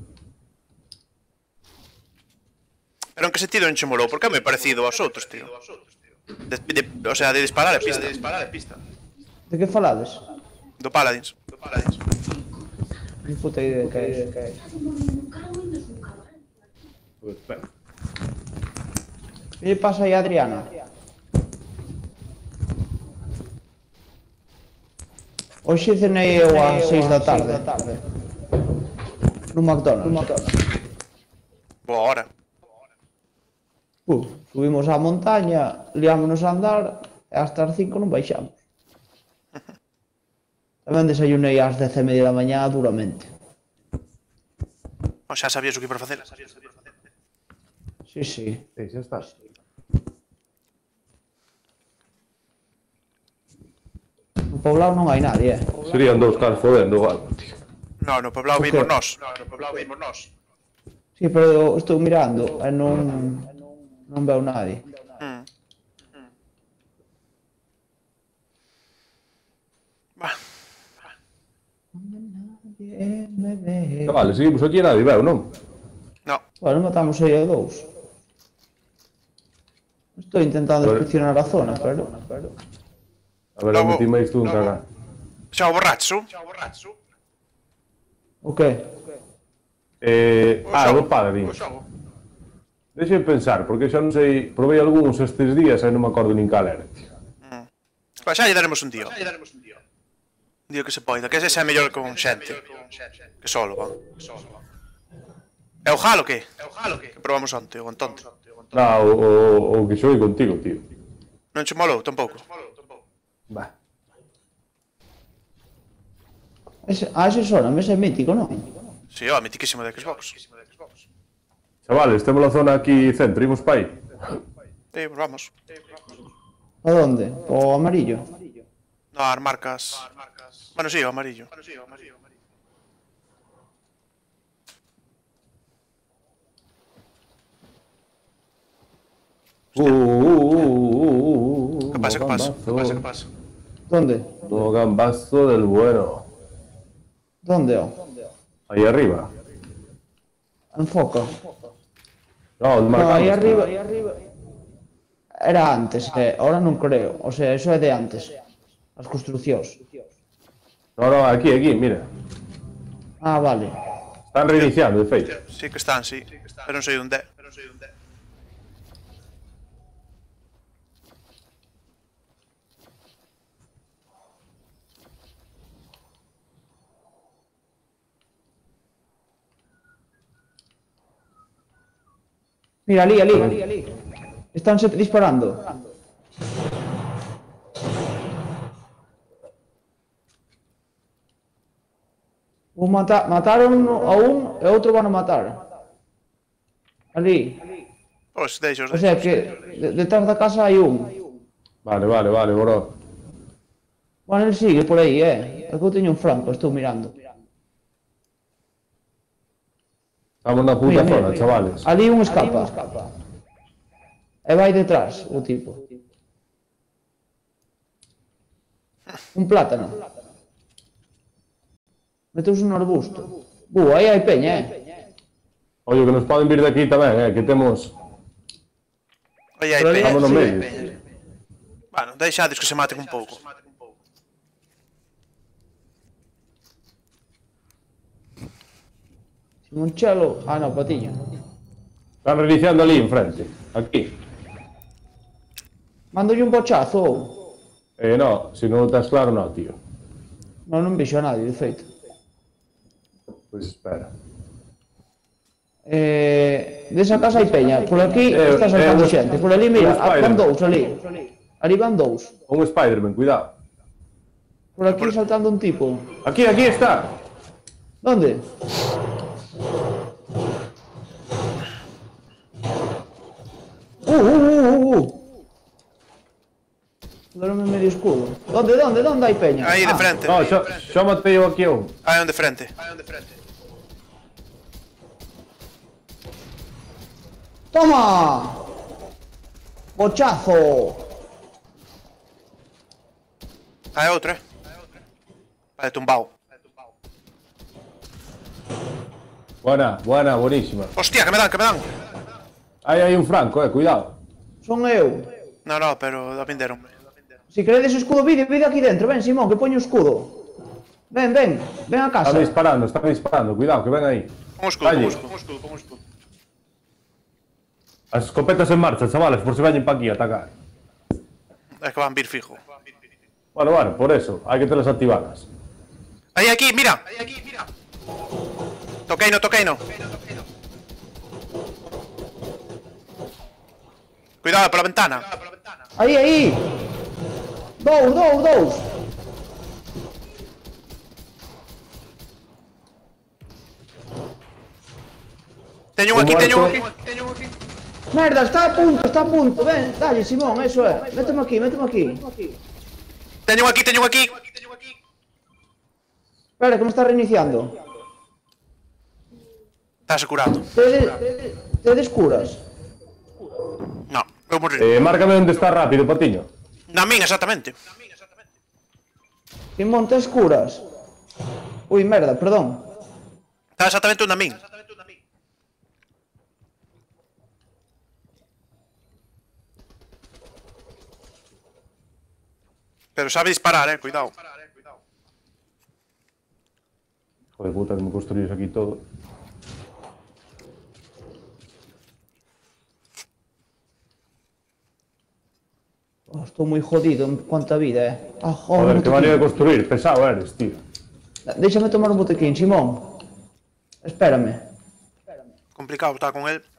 Pero en que sentido non che molou? Porque me parecido aos outros, tío. De, de, o sea, de disparar e pista. De que falades? Do Paladins. Ni puta idea de que é. Pues, espera. Que lle pasa aí a Adriana? Hoxe cenei eu ás seis da tarde. No McDonald's. Boa hora. Uh, subimos á montaña, liámonos a andar e hasta as cinco non baixamos. Tamén desayunei ás dez e media da mañá duramente. O xa sabías o que iba a facer. Sí, sí. Sí, xa está. No poblado non hai nadie, eh. Serían dous caras fodendo o algo, tío. No, no poblado O vimos qué? nós. No, no poblado vimos nós. Sí, pero estou mirando e non non veo nadie. Mm. Va. Eh, me ve. Chavales, seguimos aquí e nadie veo, non? No. Bueno, matamos aí a dous. Estou intentando Pero- inspeccionar a zona, pero... A ver, Logo- metí máis tú un cagar. Xa o borracho. O que? Eh, O ah, xogo. do Paladin. O xogo. Deixe pensar, porque xa non sei, provei algúns estes días e non me acordo nin cal era, tío. Pa, xa lle daremos un día. Un día que se poida. Que ese xa é mellor con xente. Que solo, van. É o jalo que? É o jalo que? Que probamos onte, o Antonte. Ah, o, o, o que xoguei contigo, tío. Non che molou, tampouco. Va. Ese, ah, ese sona, ese é mítico, non? Si, ó, mitiquísimo de Xbox. Chavales, temos a zona aquí centro, imos pa aí. Sí, pues vamos. A donde? O amarillo? No, as marcas... Bueno, sí, o amarillo. Uh, uh, uh, uh, uh, Que pasa, que pasa? Que pasa, que pasa? Donde? No gambazo del bueno. Donde, ó? Aí arriba. Enfoca. No, No, marcamos. aí arriba... Era antes, eh, ahora non creo. O sea, eso é de antes. As construcións. No, no, aquí, aquí, mira. Ah, vale. Están reiniciando, de feito. Sí que están, sí. Pero non sei onde é. Mira, ali, ali. Estánse disparando. Un mata mataron a un e outro van a matar. Ali. Pois, deixos, O sea que de detrás da casa hai un. Vale, vale, vale, bro. Bueno, ele sigue por aí, eh. É que eu teño un franco, estou mirando. Estamos na puta zona, chavales. Ali un escapa. E vai detrás, o tipo. Un plátano. Meteus un arbusto. Bu, aí hai peña, eh. Oye, que nos poden vir de aquí tamén, eh, que temos... Aí hai Pero ali- peña. Estamos no sí. medio. Bueno, deixades que se maten un pouco. Monchelo. Ah, no, Patiño. Están reiniciando ali, enfrente. Aquí. Mandolle un bochazo. Eh, no, si non o estás claro, no, tío. Non, non vexo a nadie, de feito. Pois espera. Eh, desa casa hai peña. Por aquí Eh, está saltando eh, xente. Por ali, mira, un ah, Spider. van dous ali. Ali van dous. Un Spider-Man, cuidado. Por aquí saltando un tipo. Aquí, aquí está. ¿Dónde? Uh, uh, uh, uh. Dame medio escudo. ¿Dónde, dónde, dónde hay peña? Aí de Ah, frente. No, xa, xa matei eu aquí un. Aí un de frente. ¡Toma! ¡Bochazo! Aí outro, eh. Vale, tumbao. Buena, buena, buenísima. Hostia, que me dan, que me dan. Aí hai un franco, eh, cuidado. Son eu. No, no, pero da pinderon. Si queredes escudo, vide, vide aquí dentro. Ven, Simón, que poño escudo. Ven, ven, ven a casa. Están disparando, están disparando, cuidado, que ven aí. Pon escudo, Calle. pon escudo, pon escudo, pon escudo. As escopetas en marcha, chavales, por si veñen pa aquí a atacar. É que van vir fijo. Bueno, bueno, por eso, hai que telas activadas. Aí, aquí, mira. Toquei no, toquei no. Cuidado pola ventana. Aí, aí. Dous, dous, dous. Teño un aquí, teño un aquí. Merda, está a punto, está a punto. Ven, dale, Simón, eso é. Méteme aquí, méteme aquí. Teño un aquí, teño un aquí. Espera, que me está reiniciando. Estás curado. Te, te descuras. No, vou morir. Eh, márcame onde está rápido, Patiño. Na min, exactamente. Simón, te escuras. Uy, merda, perdón. Está exactamente na min. Pero sabe disparar, eh, cuidado. Joder, puta, que me construís aquí todo. Oh, estou moi jodido en cuanto a vida, eh. Ah, oh, Joder, un que botequín. manera de construir, pesado eres, tío. Déxame tomar un botequín, Simón. Espérame. Complicado está con él.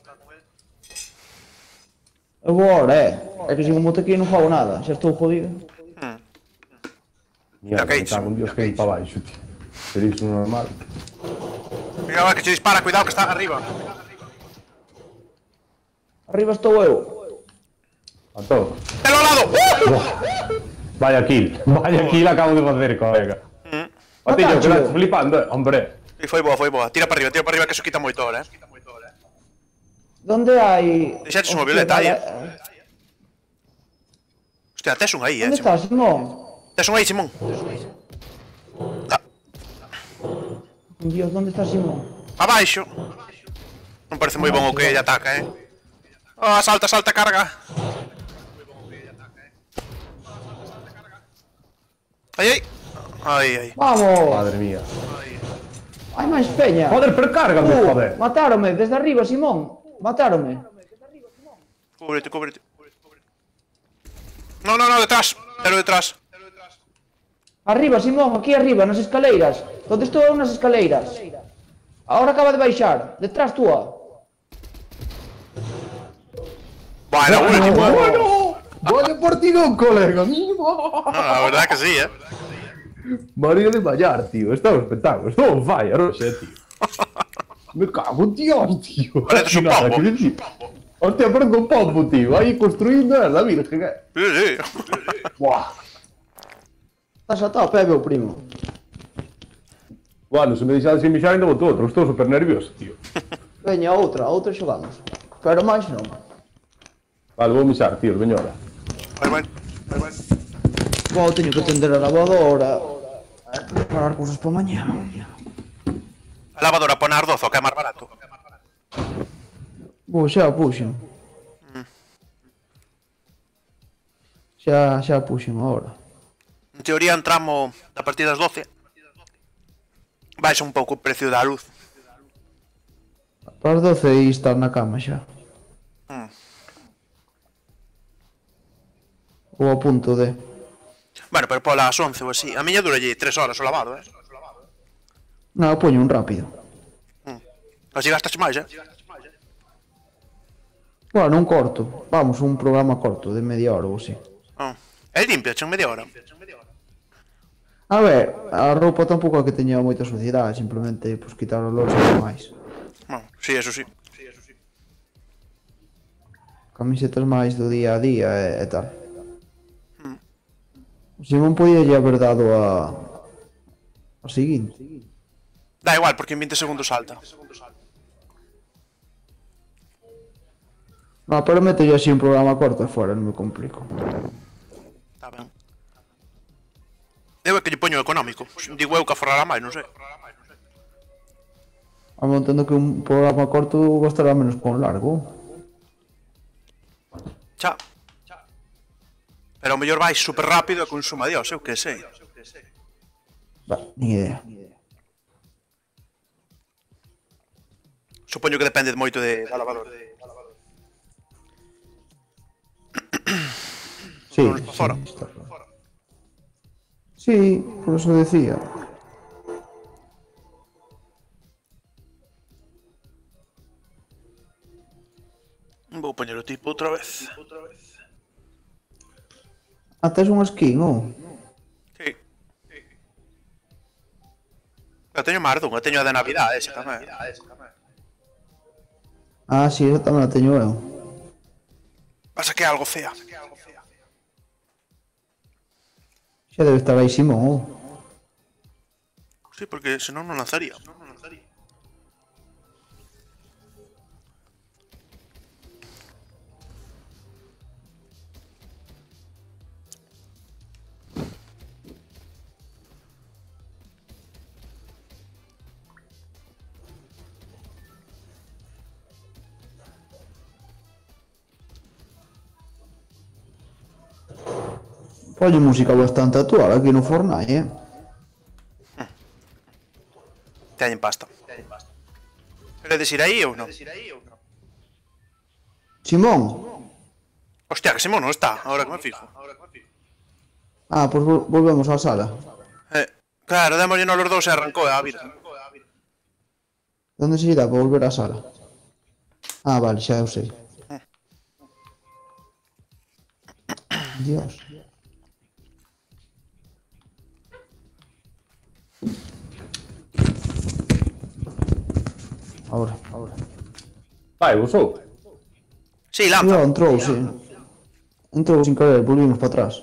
Eu vou ahora, eh. É que sin un botequín non fago nada. Xa estou jodido. Mierda, Ya que me cago en Dios que ir para baixo, tío. Seréis un normal. Mira, va, que se dispara, cuidado que está arriba. Arriba estou eu. A todo. ¡Pelo al lado! ¡Uh! Vaya kill. Vaya kill acabo de facer, colega. Patiño, que Matacho. estás flipando, eh. Hombre. E foi boa, foi boa. Tira para arriba, tira para arriba que eso quita moito ahora, eh. Donde hai... Deixaches unha Hostia, violeta aí, vale, eh. Hostia, tes un aí, eh, Onde Simón. estás, Simón? Tes un aí, Simón. Ah, Dios, onde estás, Simón? abaixo. Non parece moi bon o que ella ataca, eh. Oh, salta, salta, carga. Aí, aí. Aí, aí. Vamos! Madre mía. Hai máis peña. Joder, precárgame, Uh, joder. Matáronme desde arriba, Simón. Matáronme. Cúbrete, cúbrete. No, no, no, detrás. Pero detrás. Arriba, Simón, aquí arriba, nas escaleiras. Donde estou eu nas escaleiras. Ahora acaba de baixar. Detrás túa. Bueno, último, eh. Bueno, vaya partidón, colega. No, la verdad que sí, eh. María de Mallar, tío. Está un espectáculo. Está un fire, Roche, tío. Me cago en Dios, tío. Parece un Nada pombo. que decir. Hostia, parece un pombo, tío. Ahí construyendo a la virgen, eh. Sí, sí. Buah. Estás a tope, meu primo. Bueno, se me deixades sin mixar ainda botou outro. Estou super nervioso, tío. Veña, outra, outra xogamos. Pero máis non. Vale, vou mixar, tío. Veño ahora. Vai, vai. Vai, vai. Vou, teño que atender a lavadora. Preparar cousas para mañá. A lavadora pon a ardozo, que é máis barato. Vou, xa a puxen. Xa, xa a puxen agora. En teoría entramos a partir das doce. Baixa un pouco o precio da luz. Para as doce e estar na cama xa. Mm. Ou a punto de... Bueno, pero polas once ou así. A miña duralle tres horas o lavado, eh? Non, poño un rápido. Así gastas máis, eh? Bueno, un corto. Vamos, un programa corto, de media hora ou así. Ah. É limpia, en media hora. A ver, a roupa tampouco é que teña moita suciedade, simplemente pues, quitar os loros e máis. Ah, sí, eso sí. Camisetas máis do día a día e, e tal. O Simón podía lle haber dado a... a seguinte. Da igual, porque en veinte segundos salta. No, pero meto yo así un programa corto e fora, non me complico. Está ben. Eu é que lle poño económico. Digo eu que aforrará máis, non sei. A montando que un programa corto gostará menos con largo. Xa. Pero o mellor vai super rápido e consuma Dios, eu que sei. Va, ni idea. Supoño que depende moito de, da lavadora. Sí, Non está sí, fora. está fora. Sí, por eso decía. Vou poñer o tipo outra vez. Ah, tes un skin, ou? Sí. Eu teño máis dun, eu teño a de Navidad, ese tamén. Ah, sí, esa tamén a teño eu. Pasa que é algo fea. Xa debe estar aí Simón, ou? Sí, porque senón non lanzaría. Oye, música bastante actual aquí no Fortnite, eh? Teñen pasta. Queredes ir aí ou non? Simón? Hostia, que Simón non está, ahora que me fijo. Ah, pues vol volvemos á sala. Eh, claro, démoslle no los dous e arrancou a virgen. Onde se lle dá para volver á sala? Ah, vale, xa eu sei. Dios. Ahora, ahora. Vai, usou. Sí, Cuidado, lanza. entrou, sí. Entrou sin querer, volvimos para atrás.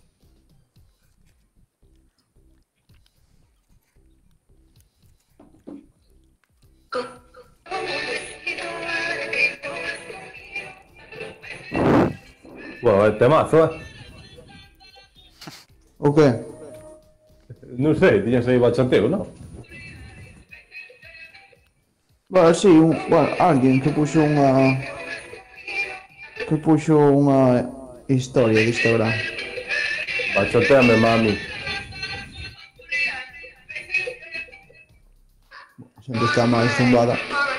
Bueno, é temazo, eh. O que? Non sei, tiñas aí bachateo, non? Bueno, sí, un, bueno, alguén que puxo unha... que puxo unha historia de Instagram. Bachateame, mami. Sempre está máis zumbada.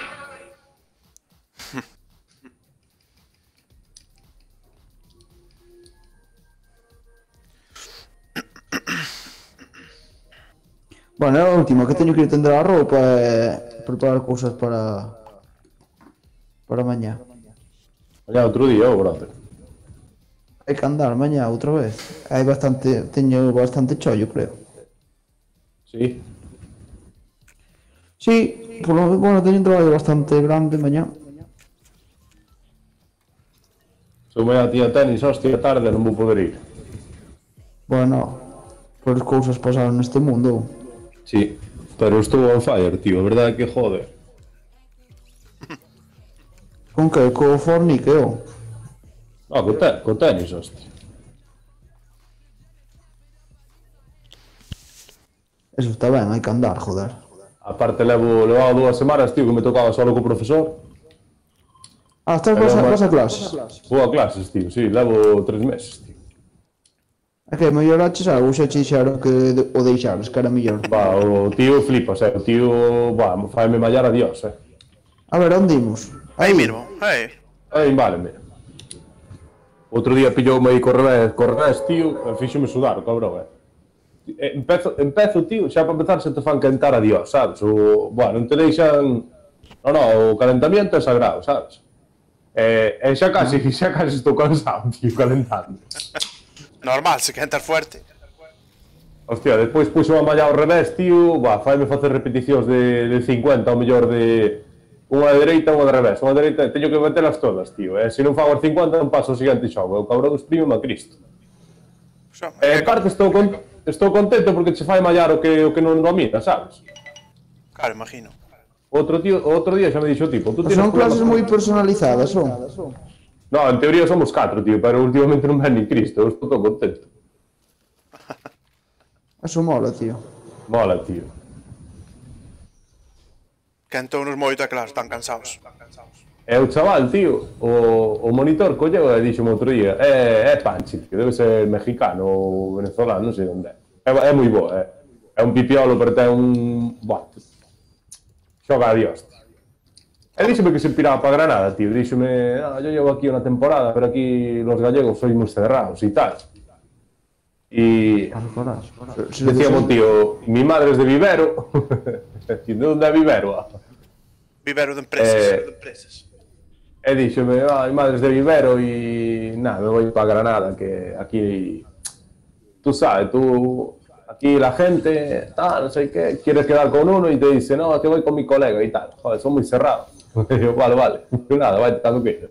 Bueno, é a última, que teño que ir tender a roupa e preparar cousas para... para mañá. Mañá outro día, oh, brother. Hai que andar mañá outra vez. Hai bastante, teño bastante chollo, creo. Sí. Sí, por lo bueno, teño un traballo bastante grande mañá. Se me a ti a tenis, hostia, tarde non vou poder ir. Bueno, por cousas pasaron neste mundo. Sí, pero estou on fire, tío, a verdade é que jode. Con que? Co Fornique, o? No, co, te, co tenis, hostia. Eso está ben, hai que andar, joder. Aparte levo, levaba dúas semanas, tío, que me tocaba solo co profesor. Ah, estás vas a, vas a clases. Vou a clases, tío, sí, levo tres meses, tío. É que melloraches algo, xa che dixeron que de- o deixares, que era mellor. Va, o tío flipas, eh, o tío, va, faime mallar a Dios, eh. A ver, onde imos? Aí mismo, aí. Aí, vale, mira. Outro día pilloume aí co revés, co revés, tío, e fíxome sudar, cabrón, eh. Eh, Empezo, empezo, tío, xa para empezar se te fan cantar a Dios, sabes? O, bueno, non te deixan... No, no, o calentamiento é sagrado, sabes? Eh, e xa casi, xa casi estou cansado, tío, calentando. Normal, se queren estar fuerte. Hostia, despois puxo a malla ao revés, tío, va, faime facer repeticións de, de cincuenta, ao mellor de... Unha de dereita, unha de revés, unha de dereita, teño que metelas todas, tío, e se non fago as cincuenta non paso ao seguinte xogo, o cabrón exprime a Cristo. So, E en parte estou, con, estou contento porque che fai mallar o que, o que non domina, sabes? Claro, imagino. Outro, tío, outro día xa me dixo tipo, tú Pues tienes son clases problemas- moi personalizadas, son. No, en teoría somos catro, tío, pero últimamente non ven ni Cristo, eu estou todo contento. Eso mola, tío. Mola, tío. Quentounos moito e claro, están cansados. E o chaval, tío, o, o monitor colleu e dixo outro día, é, é Panchi, que debe ser mexicano ou venezolano, non sei onde é. É, é moi bo, é. É un pipiolo, pero ten un... Buah, xoga a Dios. E díxome que se piraba para Granada, tío. Díxome, ah, yo llevo aquí unha temporada, pero aquí los gallegos sois moi cerrados e tal. E decíamos, tío, mi madre es de Vivero. ¿De onde é Vivero? Vivero de empresas. Eh, de empresas. E díxome, ah, mi madre es de Vivero y nada, me voy para Granada, que aquí, tú sabes, tú, aquí la gente, tal, no sé qué, quieres quedar con uno y te dice, no, que voy con mi colega y tal, joder, son muy cerrados. Y yo, vale, vale, nada, vaya, tanto que.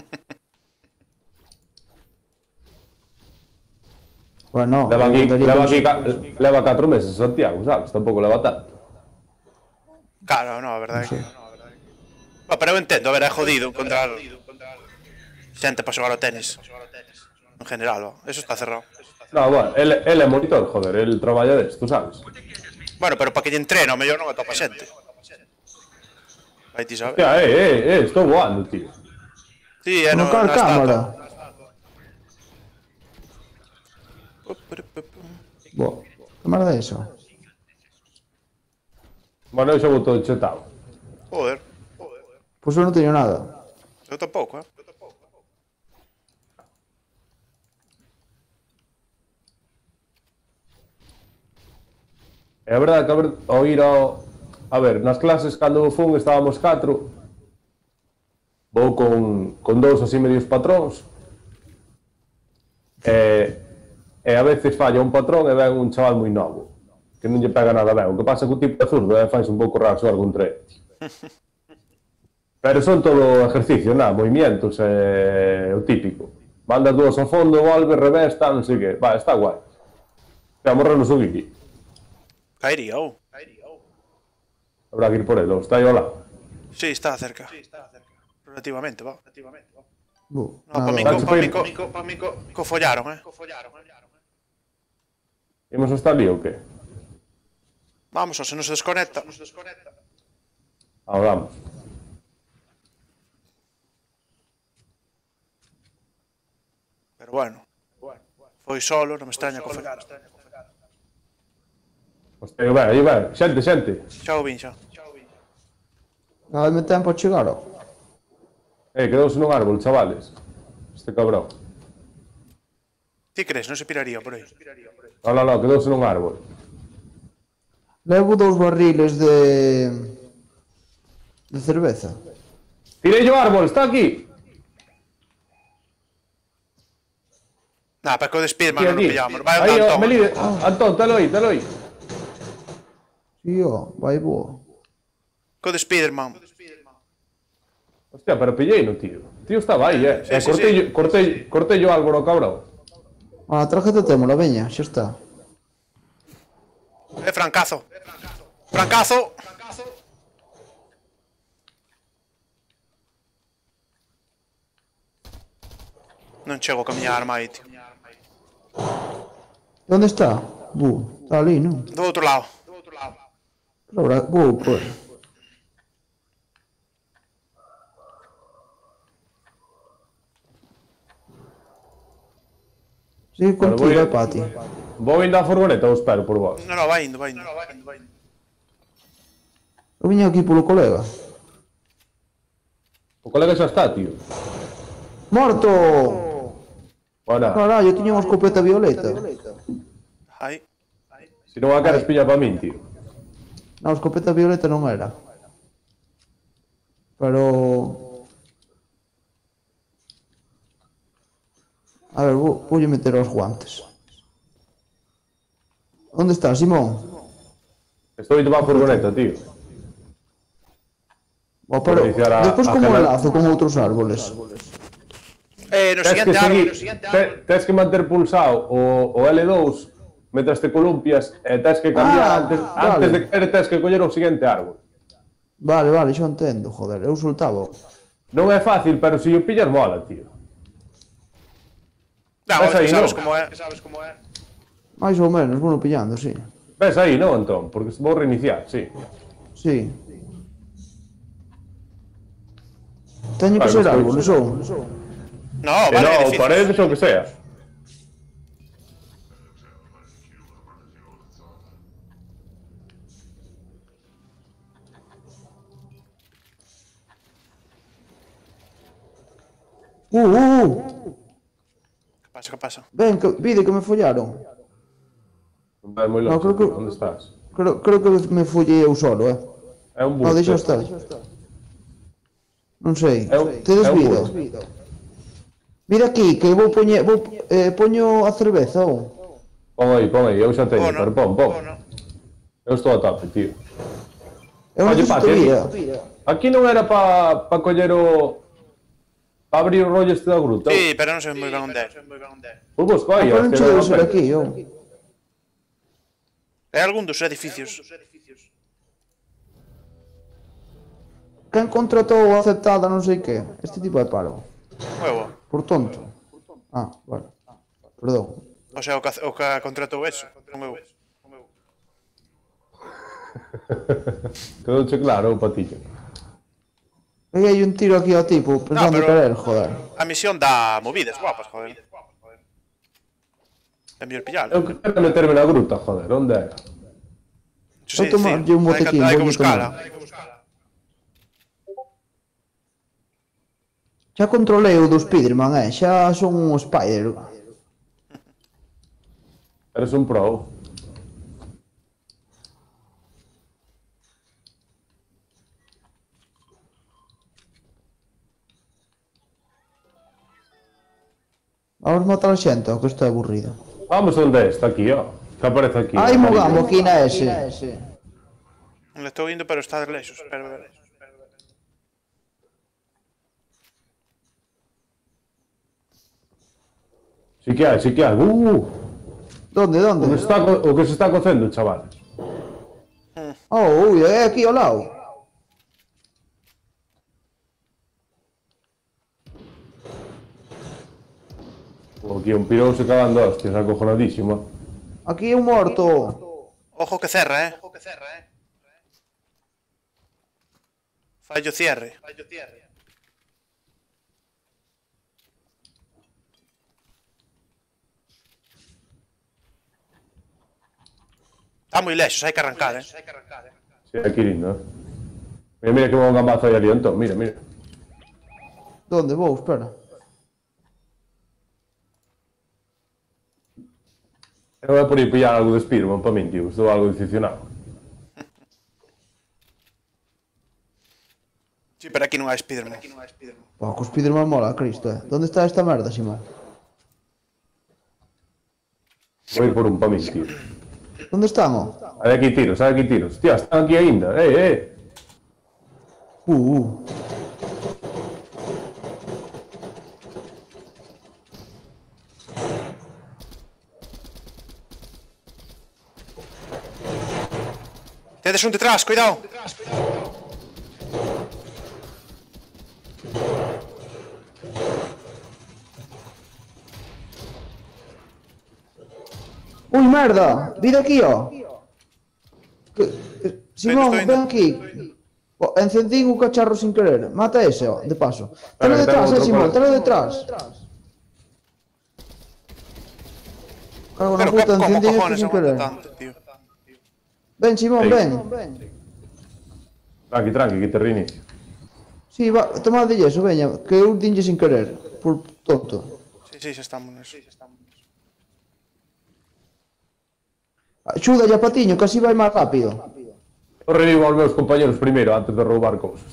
Bueno, Leva aquí, daría leva que- aquí, ca- leva catro meses Santiago, sabes, tampouco leva tanto. Claro, no, a verdade é que... Bueno, pero eu entendo, a ver, é jodido encontrar xente para xogar ao tenis. En general, ó, eso está cerrado. No, bueno, él, él é monitor, joder, él traballa desto, sabes. Bueno, pero para que lle entreno, ao mellor non atopa xente. Aí ti sabes. Tía, eh, eh, eh, estou voando, tío. Sí, é no, Colocar na cámara. estatua. Boa. Que merda é eso? Bueno, eu xa vou todo chetado. Joder, Pois eu non teño nada. eu tampouco, eh. É a verdade que a ver, ao ir ao... A ver, nas clases cando fun estábamos catro. Vou con, con dous así medios patróns. E, e a veces falla un patrón e ven un chaval moi novo. Que non lle pega nada ben. O que pasa que o tipo é zurdo e fais un pouco raro xogar contra ele. Pero son todo ejercicio, nada, movimientos, é o típico. Manda dúas ao fondo, volve, revés, tal, non sei que. Va, está guai. Xa morrenos o Guigui. Caería, ou? Habrá que ir por ele, ou está aí ao lado. Sí, está cerca. Relativamente, va. Boa. No, para Nada. mí, Vale, co, pa mí, pues- co, co, pa mí, co, co follaron, eh. Imos hasta ali ou que? Vamos, ou se non se desconecta. Ahora vamos. Pero bueno. Foi solo, non me extraña co follaron. Hostia, vai, aí vai. Xente, xente. Xa o vin, xa. Dá me tempo a chegar, ó. Eh, quedouse nun árbol, chavales. Este cabrón. Ti crees, non se piraría por aí? No, no, no, quedouse nun árbol. Levo dous barriles de... de cerveza. Tirei o árbol, está aquí. Nah, para que o de Speedman Aquí, non o aquí. pillamos. Vai, Aí, Antón. oh, Melide. Antón, talo aí, talo aí. Tío, vai boa. Co de Spiderman. Hostia, pero pilleino, tío. Tío estaba aí, eh. Sí, eh sí, cortei, sí. cortei, cortei yo algo no cabrón. A tarjeta témola, veña, xa está. Eh, francazo. Francazo. Non chego a camiñar arma aí, tío. Onde está? Bu, está ali, non? Do outro lado. Pero ahora, bu, pues. Sigue Bueno, contigo, voy a- eh, Pati. Vou indo á furgoneta ou espero por vos? Non, non, vai indo, vai indo. Eu viña aquí polo colega. O colega xa está, tío. Morto! Bueno, Carallo, tiña unha escopeta violeta. Aí. se non a queres pilla pa min, tío. Non, a escopeta violeta non era. Pero... A ver, vou, voulle meter os guantes. Onde está, Simón? Estou indo pa furgoneta, tío. Oh, pero, Por iniciar a- despois a como gelar- enlazo con outros árboles? Eh, no Tens que siguiente árbol, seguir, no siguiente te, árbol. tens que manter pulsado o, o L dous mentras te columpias e tens que cambiar Ah, antes, vale. antes de caer tens que coller o seguinte árbol. Vale, vale, xa entendo, joder, eu soltaba. Non é fácil, pero se o pillas mola, tío. Non, Ves aí, que sabes non? como é. Sabes como é. Mais ou menos, vou pillando, sí. Ves aí, non, Antón? Porque vou reiniciar, sí. Sí. Teño que Vale, ser pues, árboles, ou? No, E vale, non, edificios. paredes ou que sea. Uh, uh, uh! Que pasa, que pasa? Ven, que, vide que me follaron. Non vai moi No, longe, creo que- tío. Onde estás? Creo, creo que me follei eu solo, eh. É un No, bus. deixa tío. estar. Non sei. É un- Te é un desvido. bus. Mira aquí, que vou poñer, vou, eh, poño a cerveza, ou? Pon aí, pon aí, eu xa teño, Oh, no. pero pon, pon. Oh, no. Eu estou a tope, tío. Eu Oye, necesitaría. Pati, aquí non era pa, pa coller o... pa abrir o rollo este da gruta. Sí, pero non sei moi ben onde é. Pois busco Ah, aí, pero non as que che debe non ser ven. aquí, ou? É algún dos edificios. Quen contratou ou aceptada non sei que? Este tipo de paro. Huevo. Por tonto. Ah, vale. Perdón. O sea, o que, o que contratou eso. Non eu. Quedou che claro, o patillo. Peguei un tiro aquí ao tipo, pensando No, pero- que era él, joder. A misión dá movidas guapas, joder. É mellor pillalo. Eu quero meterme na gruta, joder, onde era? Xo sei Eu tomarlle dicir, un hai que- botequín, hai que voulle buscala. Xa controlei o do Spiderman, eh? Xa son un Spider. Eres un pro. Vamos matar a xente, ó, que estou aburrido. Vamos onde é? Está aquí, ó. Que aparece aquí. Ai, ó, mogamo amarillo. aquí na S. Le estou indo, pero está de lexos. Espera, espera. Sí que hai, sí que hai. Uh, Donde, o, que donde? se está, co- o que se está cocendo, chaval. Oh, ui, é aquí ao lado. O aquí un pirou se cagando hostias, acojonadísimo. Aquí un morto. Ojo que cerra, eh. Ojo que cerra, eh. Fallo cierre. Fallo cierre. Está moi lexos, hai que arrancar, eh. Hai que arrancar, eh. Sí, aquí lindo, eh. Mira, mira que bon gambazo hai ali, Antón, mira, mira. Donde vou? Espera. Eu vou por aí pillar algo de Spiderman para min, tío. Estou algo decepcionado. Sí, pero aquí non hai Spiderman. Pá, co Spiderman mola, Cristo, eh. Donde está esta merda, Simón? Vou ir por un para min, tío. Onde están, ó? Hai aquí tiros, hai aquí tiros. Hostia, están aquí aínda. Eh, eh. Uh, uh. Tedes un detrás, cuidado. Ui, merda! Vida aquí, ó. Que, que, Simón, Estoy indo, ven aquí. Oh, encendín o cacharro sin querer. Mata ese, ó, de paso. Telo Vale, detrás, tengo eh, otro Simón, por- telo detrás. Cago na Pero puta, como encendín esto cojones sin aguanta querer. tanto, tío. Ven, Simón, Ahí. ven. Tranqui, tranqui, que te reinicio. Sí, va, tomad de eso, veña, que eu dinlle sin querer, por tonto. Sí, sí, xa estamos neso. Axuda ya patiño, que así vai máis rápido. Eu revivo aos meus compañeros primeiro, antes de roubar cousas.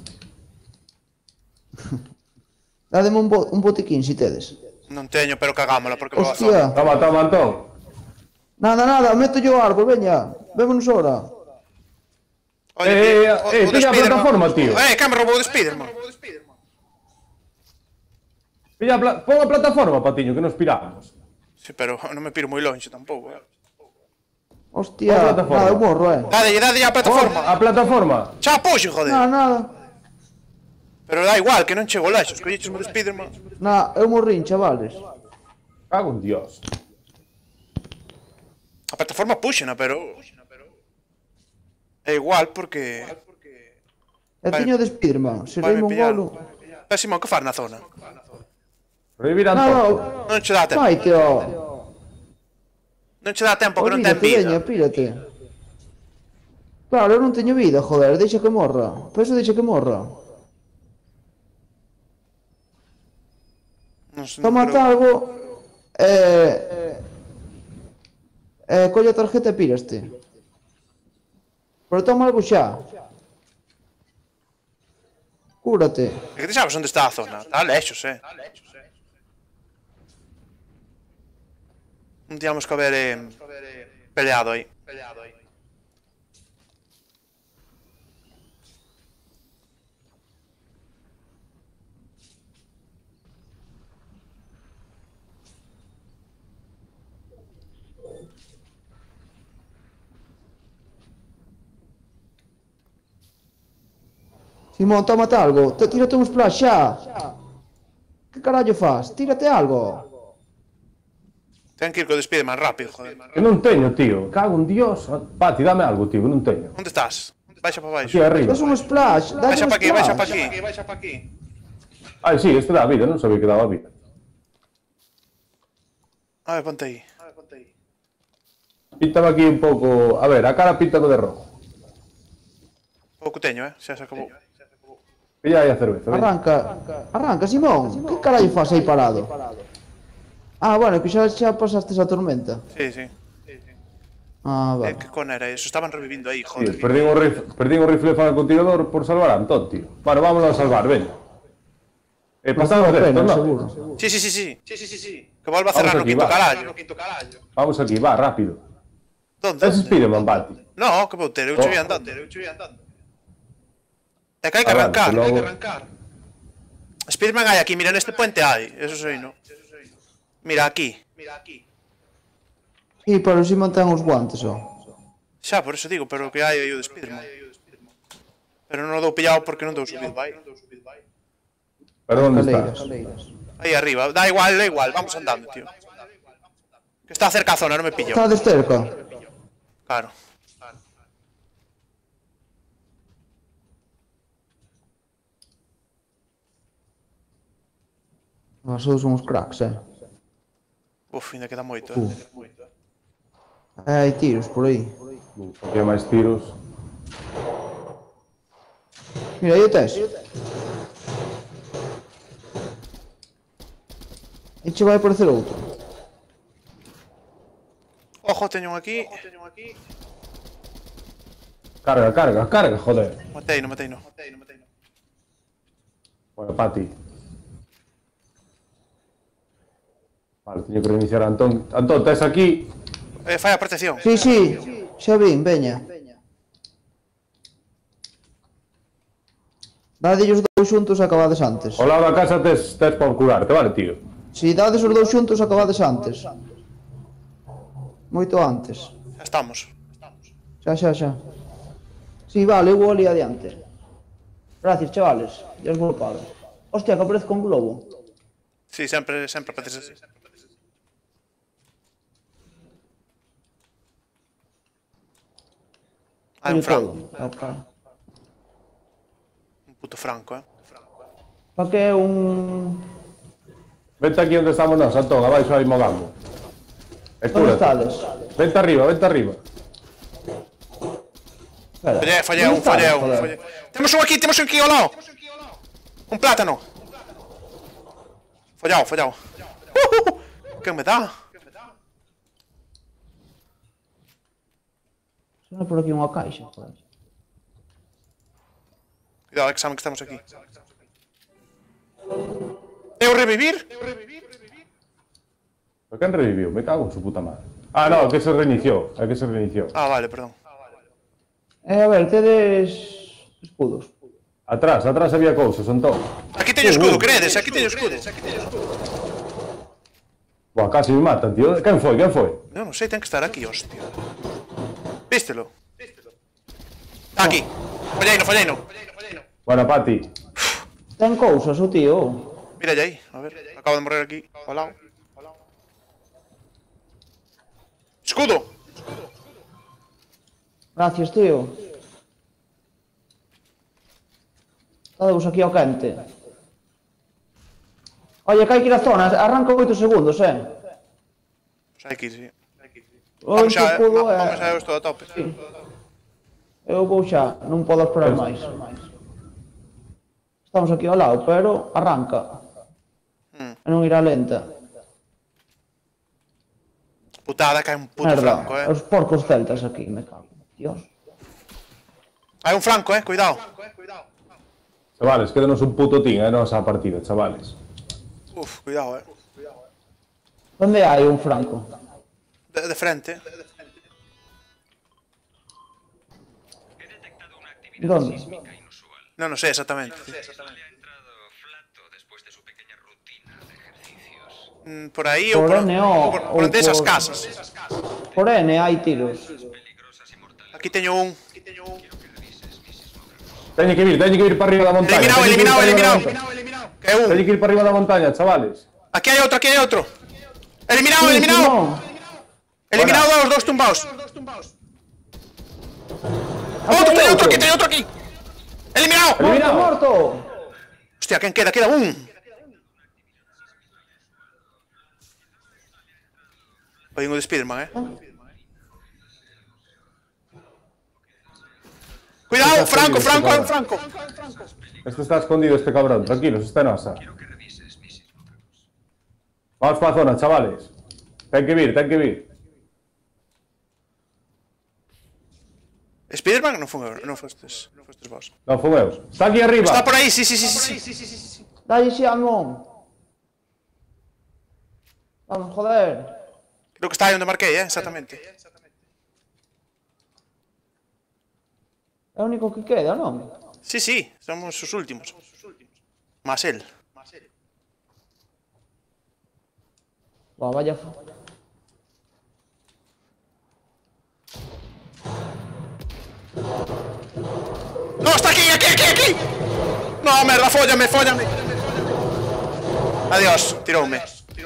Dádeme un, bo, un botiquín, si tedes. Non teño, pero cagámola porque vou a Hostia. zona. Toma, toma, Antón. Nada, nada, meto yo o árbol, veña. Vémonos ahora. Oye, Eh, tío, eh, o- eh, o de pilla a Spiderman. plataforma, tío. Eh, que me roubou de Spiderman. Pilla a pla pon a plataforma, patiño, que nos piramos. Sí, pero non me piro moi longe tampouco, eh. Hostia, Pon a plataforma. nada, eu morro, eh. Dade, dade a Pon plataforma. a plataforma. Xa puxo, joder. Nada, nada. Pero da igual, que non chego lexos, colliches mo de Spiderman. Nada, eu morrín, chavales. Cago en Dios. A plataforma puxena, pero... É igual porque... E tiño de Spiderman, se Vai reime me un pillar. golo. Eh, Simón, que faz na zona? Revivir a No, Antón. no, Non che dá tempo. vai, tío. Non che dá tempo que non ten Olvídate, veña, vida. pírate. Claro, eu non teño vida, joder, deixa que morra. Por eso deixa que morra. Non sei, Toma pero- algo. Eh... Eh, colle a tarjeta e píraste. Pero toma algo xa. Cúrate. É que ti sabes onde está a zona. Está lexos, eh. Non tíamos que haber eh, peleado aí. Simón, tómate algo. Te- Tírate un splash xa. Que carallo faz? Tírate algo. Ten que ir co de Spiderman rápido, joder. Que non teño, tío. Cago en Dios. Pati, dame algo, tío, que non teño. Onde estás? Baixa para baixo. Aquí arriba. Es un splash. Dale Baixa un para aquí, baixa para splash. aquí. Baixa para aquí. Ai, sí, este dá vida, non sabía que daba vida. A ver, ponte aí. Píntame aquí un pouco... A ver, a cara píntame de rojo. Pouco teño, eh. Xa se acabou. Pilla aí a cerveza, venga. Arranca. Arranca, Simón. Que carallo faz aí parado? Ah, bueno, que xa, xa pasaste esa tormenta. Sí, sí. Ah, Eh, vale. que con era eso? Estaban revivindo aí, Tío, joder. perdín o rifle, perdín o rifle para el tirador por salvar a Antón, tío. Bueno, vámonos a salvar, ven. Eh, pasamos de esto, Pena, ¿no? seguro. Sí, sí, sí, sí. Sí, sí, sí, sí. Que volva a Vamos cerrar no aquí, quinto va. carallo. Vamos aquí, va, rápido. Donde? Es Spiderman, Bati. No, que vou ter, eu Oh. che vi andando. É que hai que Ah, vale, arrancar. que logo- Hai que arrancar. Spiderman hai aquí, mira, neste puente hai. Eso sei, no. Mira aquí. Mira aquí. Sí, pero si mantén os guantes, ó. Xa, por eso digo, pero que hai aí o de Spiderman. Pero non o dou pillado porque non dou subido, vai. ¿Pero dónde Caleiras. estás? Aí arriba, da igual, da igual, vamos andando, tío. Que está cerca a zona, non me pillo. Está de cerca. Claro. Nosotros somos cracks, eh. Uf, ainda queda moito, Uh. eh. Eh, hai tiros por aí. Aquí hai máis tiros. Mira, aí o tes. E che vai aparecer outro. Ojo, teño un aquí. Carga, carga, carga, joder. Matei, no matei, no. Bueno, Pati. Vale, teño que reiniciar a Antón. Antón, tes aquí. Eh, falla protección. Sí, sí, xa vin, veña. Dadelle os dous xuntos e acabades antes. Ao lado da casa tes, tes por curarte, vale, tío? Si dades os dous xuntos acabades antes. Moito antes. Ya estamos. Xa, xa, xa. Si, vale, eu vou ali adiante. Gracias, chavales. Ya os vou pagar. Hostia, que aparece con globo. Sí, sempre, sempre aparece así. Hai un franco. Okay. Un puto franco, eh. Pa que é un... Vente aquí onde estamos nós, Antón, abaixo aí mogando. E Onde cúrate. estades? Vente arriba, vente arriba. Espera. Fallé, fallé, Onde un, fallé, estades, un, joder? fallé. Temos un aquí, temos un aquí ao lado. Un plátano. Fallao, fallao. Uh, uh, uh. Que me dá? Sona por aquí unha caixa, joder. Cuidado, que saben que estamos aquí. Eu revivir? ¿Por qué han revivido? Me cago en su puta madre. Ah, no, que se reinició. Es que se reinició. Ah, vale, perdón. Eh, a ver, tedes... escudos. Atrás, atrás había cousas, Antón. Aquí teño escudo, credes? Aquí teño escudo. Buah, casi me matan, tío. ¿Quién fue? ¿Quién fue? Non, non sei, ten que estar aquí, hostia. Vístelo. Está aquí. Falleino, falleino. Bueno, Pati. Ten cousas, o tío. Mira aí, a ver. Acabo de morrer aquí, ao lado. Escudo. Gracias, tío. Estadevos aquí ao quente. Oye, que hai que ir a zona. Arranca oito segundos, eh. Pues hai que ir, sí. Oito Vamos xa, eh. escudo e... Vamos xa, eu estou a tope. Eu vou xa, non podo esperar máis. Estamos aquí ao lado, pero arranca. Hmm. E non irá lenta. Putada, que hai un puto Merda, franco, eh. os porcos celtas aquí, me cago. Dios. Hai un franco, eh, cuidado. Chavales, quédenos un puto team, eh, nosa partida, chavales. Uf, cuidado, eh. Onde hai un franco? De, de frente. Donde? Non, non sei exactamente. Mm, por aí ou Por por, N O, por, ou por onde esas por- casas. Por N hai tiros. Aquí teño un. Teñe que vir, teñe que vir para arriba da montaña. Eliminado, teñe que ir eliminado, para arriba da eliminado. montaña. Que é un. Teñe que ir para arriba da montaña, chavales. Aquí hai outro, aquí hai outro. Eliminado, Sí, eliminado. Simón. Eliminado dos, dos tumbaos. Aquí Outro, hai teño outro outro. aquí, teño outro aquí. Eliminado. Morto, Eliminado. morto. Hostia, quen queda? Queda un. Vai un de Spiderman, eh. Cuidado, Franco, Franco, hai un Franco. Este está escondido, este cabrón. Tranquilos, está nosa. Vamos para a zona, chavales. Ten que vir, ten que vir. Spiderman non foi, non fostes, non fostes vos. Non fumeos. Está aquí arriba. Está por aí, sí, sí, sí, sí, sí. Dalle Xiamón. Vamos, joder. Creo que está aí onde marquei, eh, exactamente. É o único que queda, non? Sí, sí, somos os últimos. Más él. Va, vaya. No, está aquí, aquí, aquí, aquí. No, merda, fóllame, fóllame. Adiós, tiroume.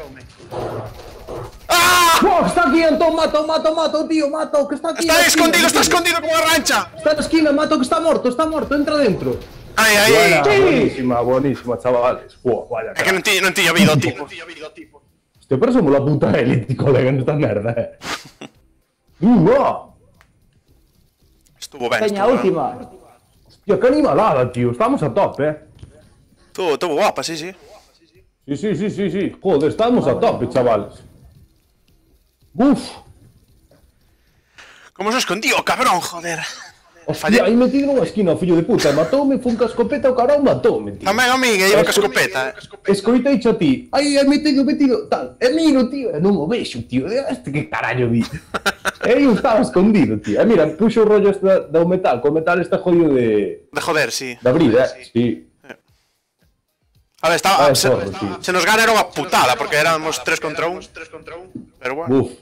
¡Ah! ¡Oh, está aquí, Antón! ¡Mato, mato, mato, tío! ¡Mato! ¡Que está aquí! Está na ahí esquina, escondido, está tío. escondido como una rancha. Está en la esquina, mato, que está muerto, está muerto, entra dentro. Ahí, ahí. Buena, Sí. buenísima, buenísima, chavales. Buah, vaya Es que non tiña, non tiña vida, o tipo. Hostia, pero somos la puta élite, colega, en esta merda, eh. ¡Uh, Estuvo ben, Peña, estuvo ben. última. Hostia, qué animalada, tío. Estamos a top, eh. Estuvo, estuvo guapa, sí, sí. Sí, sí, sí, sí, sí. Joder, estamos a tope, chavales. Uf. ¿Cómo se escondió, cabrón, joder? Hostia, aí metido nunha esquina, fillo de puta, matoume, fun ca escopeta, o carón matoume, tío. Tamén a mí, que iba ca escopeta, eh. Escoitei a ti, ai, hai metido, metido, tal, e miro, tío, e non o vexo, tío, este que carallo vi. E eu estaba escondido, tío. E mira, puxo o rollo este do metal, co metal está jodido de... De joder, sí. De abrir, eh, sí. A ver, estaba, Ah, se, zorro, tío. se nos gana era unha putada, porque éramos tres contra un. Pero bueno. Uf.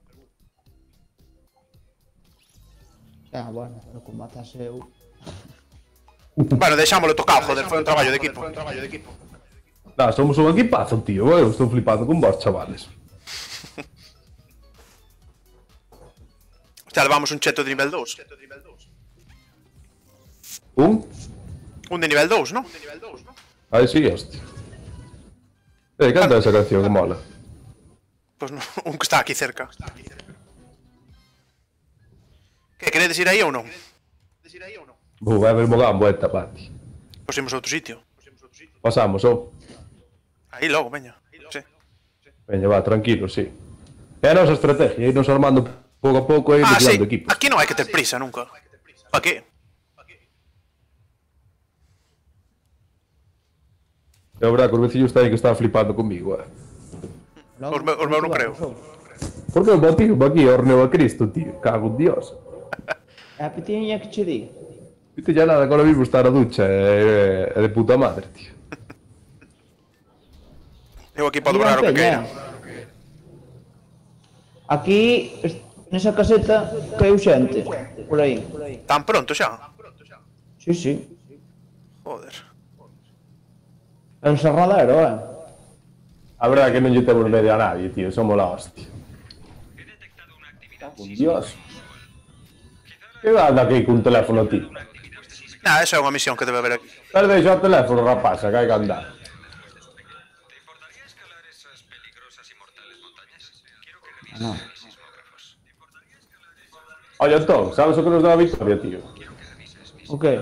Ah, bueno, pero con matase eu... Bueno, deixámoslo tocado, joder, foi un traballo de equipo. Nah, somos un equipazo, tío. Eu estou flipando con vos, chavales. Hostia, levamos un cheto de nivel dous. Un? Un de nivel dous, non? Aí sí, hostia. Eh, canta esa canción, que mola. Pois non, un que está aquí cerca. Que, queredes ir aí ou non? Buf, vai ver mogán, vuelta, pati. Pois imos a outro sitio. Pasamos, oh. Aí logo, veña. Sí. Veña, va, tranquilo, sí. É a nosa estrategia, irnos armando pouco a pouco e ir Ah, sí. mezclando equipos. Aquí non hai que ter prisa nunca. Pa que? É verdade que os veciños está aí que están flipando comigo, eh. Os meus meu non creo. Por que o botigo aquí orneo a Cristo, tío? Cago en Dios. É a petiña que che di. Viste ya nada, agora vivo estar a ducha, é, é de puta madre, tío. Eu aquí podo durar o que queira. Aquí, est- nesa caseta, caeu xente. Por aí. Tan pronto xa? Sí, sí. Joder. É un serradero, eh. A verdade é que non lle temos medio a nadie, tío, somos la hostia. Cago en Dios. Que anda aquí cun teléfono, tío? Nah, esa é unha misión que debe haber aquí. Perdei xa o teléfono, rapaza, que hai que andar. No. Oye, Tom, sabes o que nos dá a victoria, tío? O que?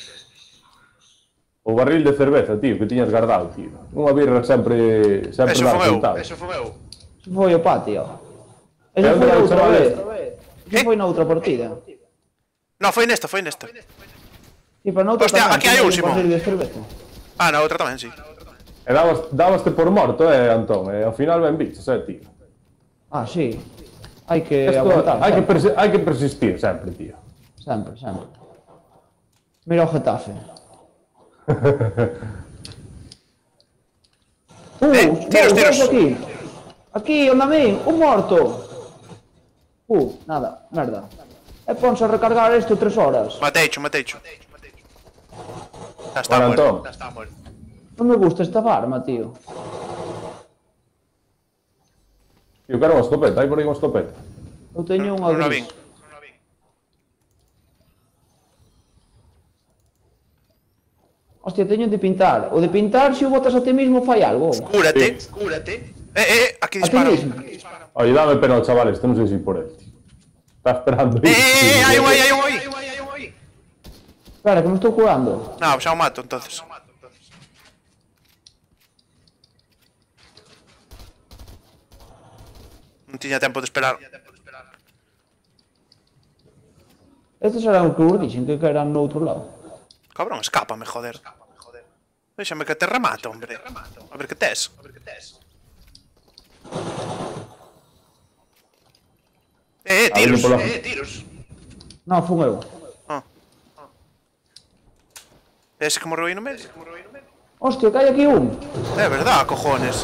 O barril de cerveza, tío, que tiñas guardado, tío. Unha birra sempre... sempre Eso dá foi eu, resultado. eso foi eu. Eso foi o patio. E Eso onde foi vai, outra chavales? vez. Eso foi na outra partida. No, foi nesta, foi nesta. E para noutra Hostia, tamén, aquí hai que un, hai Simón. barril de cerveza. Ah, na outra tamén, sí. E dabas, dabaste por morto, eh, Antón, e ao final ben bichos, eh, tío. Ah, sí. Hai que Esto, aguantar. hai, que sempre. persi- hai que persistir sempre, tío. Sempre, sempre. Mira o Getafe. Uh, Eh, tiros, uh, tiros. ves aquí. Aquí, onde a min, un morto. Uh, nada, merda. E ponse a recargar isto tres horas. Mateicho, mateicho. Ya está Bueno, muerto. Antón, Ya está muerto. Non me gusta esta arma, tío. tío, quero unha escopeta, hai por aí unha escopeta. Eu teño unha Non a gris. vin. Hostia, teño de pintar. O de pintar, se o botas a ti mismo, fai algo. Cúrate, cúrate. Eh, eh, aquí A ti disparan. mismo. Oye, dame pena ao chaval este, non sei se por él, tío. Está esperando. Eh, eh, eh, hai un aí, hai un aí. Hai un aí. Espera, que me estou curando. No, xa o mato, entonces. Non tiña tempo de esperar. Estes eran os que vos dixen que eran no outro lado. Cabrón, escápame, joder. Déxame que te remato, hombre. A ver que tes. Eh, eh, tiros. Alguén pola- Eh, tiros. Non, fun eu. Ah. Ese que morreu aí no medio. Hostia, que hai aquí un. É verdad, cojones.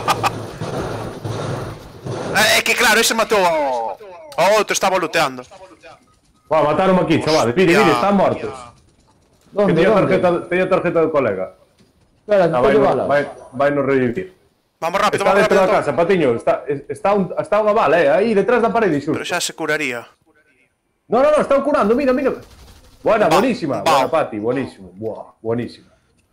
É que claro, ese matou ao... ao outro, estaba luteando. Va, mataron aquí, chaval. Mire, Ya. mire, están mortos. Que Donde, teña donde? tarjeta, teña tarjeta do colega. Espera, que Ah, vai, teño no, balas. vai, vai nos revivir. Vamos rápido, Está vamos dentro rápido. da casa, Patiño. Está, está, un, está unha bala, eh. Aí, detrás da parede, Pero xusto. xa se curaría. No, no, no, están curando, mira, mira. Buena, Va, buenísima. va. Buena, Pati, buenísimo. Buah, buenísima.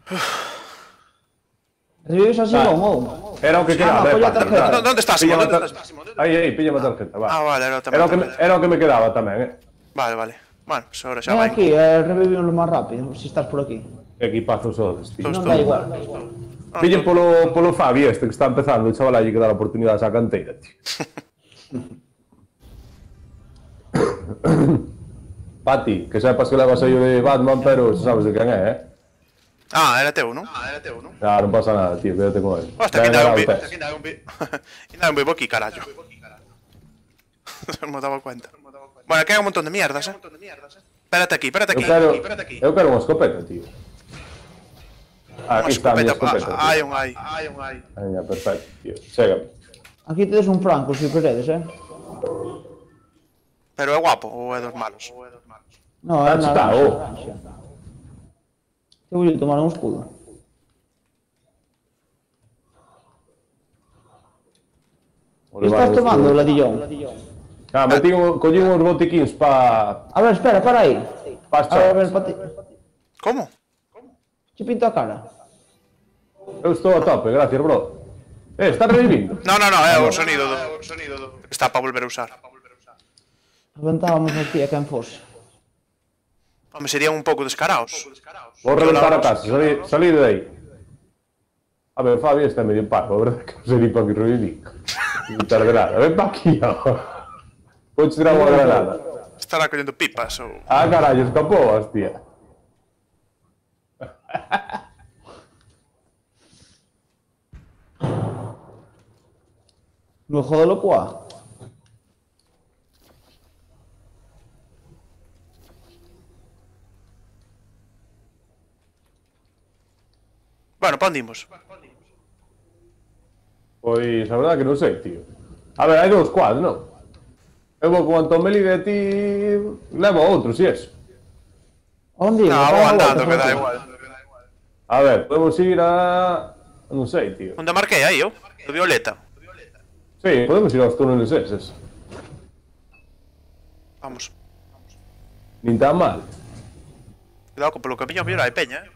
Revives así, Va. bon, Era o que quedaba, Ah, eh, polla Pati. tarjeta. Dale. ¿Dó- dónde estás, Pilla Simón? ma ¿Dónde tar- estás, Simón? Aí, aí, pilla a tarjeta, va. Ah, vale, era o tamén. Era o que, me, tamén. era o que me quedaba tamén, eh. Vale, vale. Bueno, pues ahora xa Ven vai. aquí, eh, revivimos máis rápido, se estás por aquí. Que equipazo sodes, tío. Todos. Non da igual. Pillen polo, polo Fabi este que está empezando, el chaval hai que dar a oportunidade a esa canteira, tío. Pati, que sepas que levas aí o de Batman, pero xa sabes de quen é, eh? Ah, era teu, non? Ah, era teu, non? Ah, non pasa nada, tío, quédate con él. Hostia, que Venga, ainda un Raúl, vivo. tes. Ainda un vivo aquí, carallo. Non me daba cuenta. Bueno, aquí hai un montón de mierdas, eh. Espérate aquí, espérate Eu aquí. quero, Espérate aquí. eu quero unha escopeta, tío. Ah, Unha aquí está a miña escopeta. escopeta. Hai un hai. Hai un hai. Veña, perfecto, tío. Chégame. Aquí tedes un franco, se queredes, eh? Pero é guapo ou é dos malos? No, é Ah, está, naranja, oh. naranja. Que voy a tomar un escudo. O ¿Qué estás levar tomando, este- ladillón? Ah, metí un, collí uns botiquins pa... A ver, espera, para aí. pa A ver, a ver, chaves. para ti. Como? Che pinto a cara. Eu estou a tope, gracias, bro. Eh, está revivindo. No, no, no, é o sonido do... Está para volver a usar. Reventábamos aquí a quen fose. Home, serían un pouco descaraos. Vou reventar a casa, salí, salí de aí. A ver, Fabi está medio paco, a verdade que non sei ni para que reviví. Mucha granada, ven pa aquí, ó. Vou te tirar unha granada. Estará collendo pipas ou... Ah, carallo, escapou, hostia. No jodelo coa. Bueno, pa onde imos? Pois, a verdade que non sei, tío. A ver, hai dous quads, non? Eu vou con Antón Melide e ti... levo outro, si es. Onde No, vou andando, que dá igual. A ver, podemos ir a... non sei, tío. Onde marquei aí, eu? Do Violeta. Sí, podemos ir aos túneles eses. Vamos. Nin tan mal. Cuidado que polo camiño mellor hai peña, eh?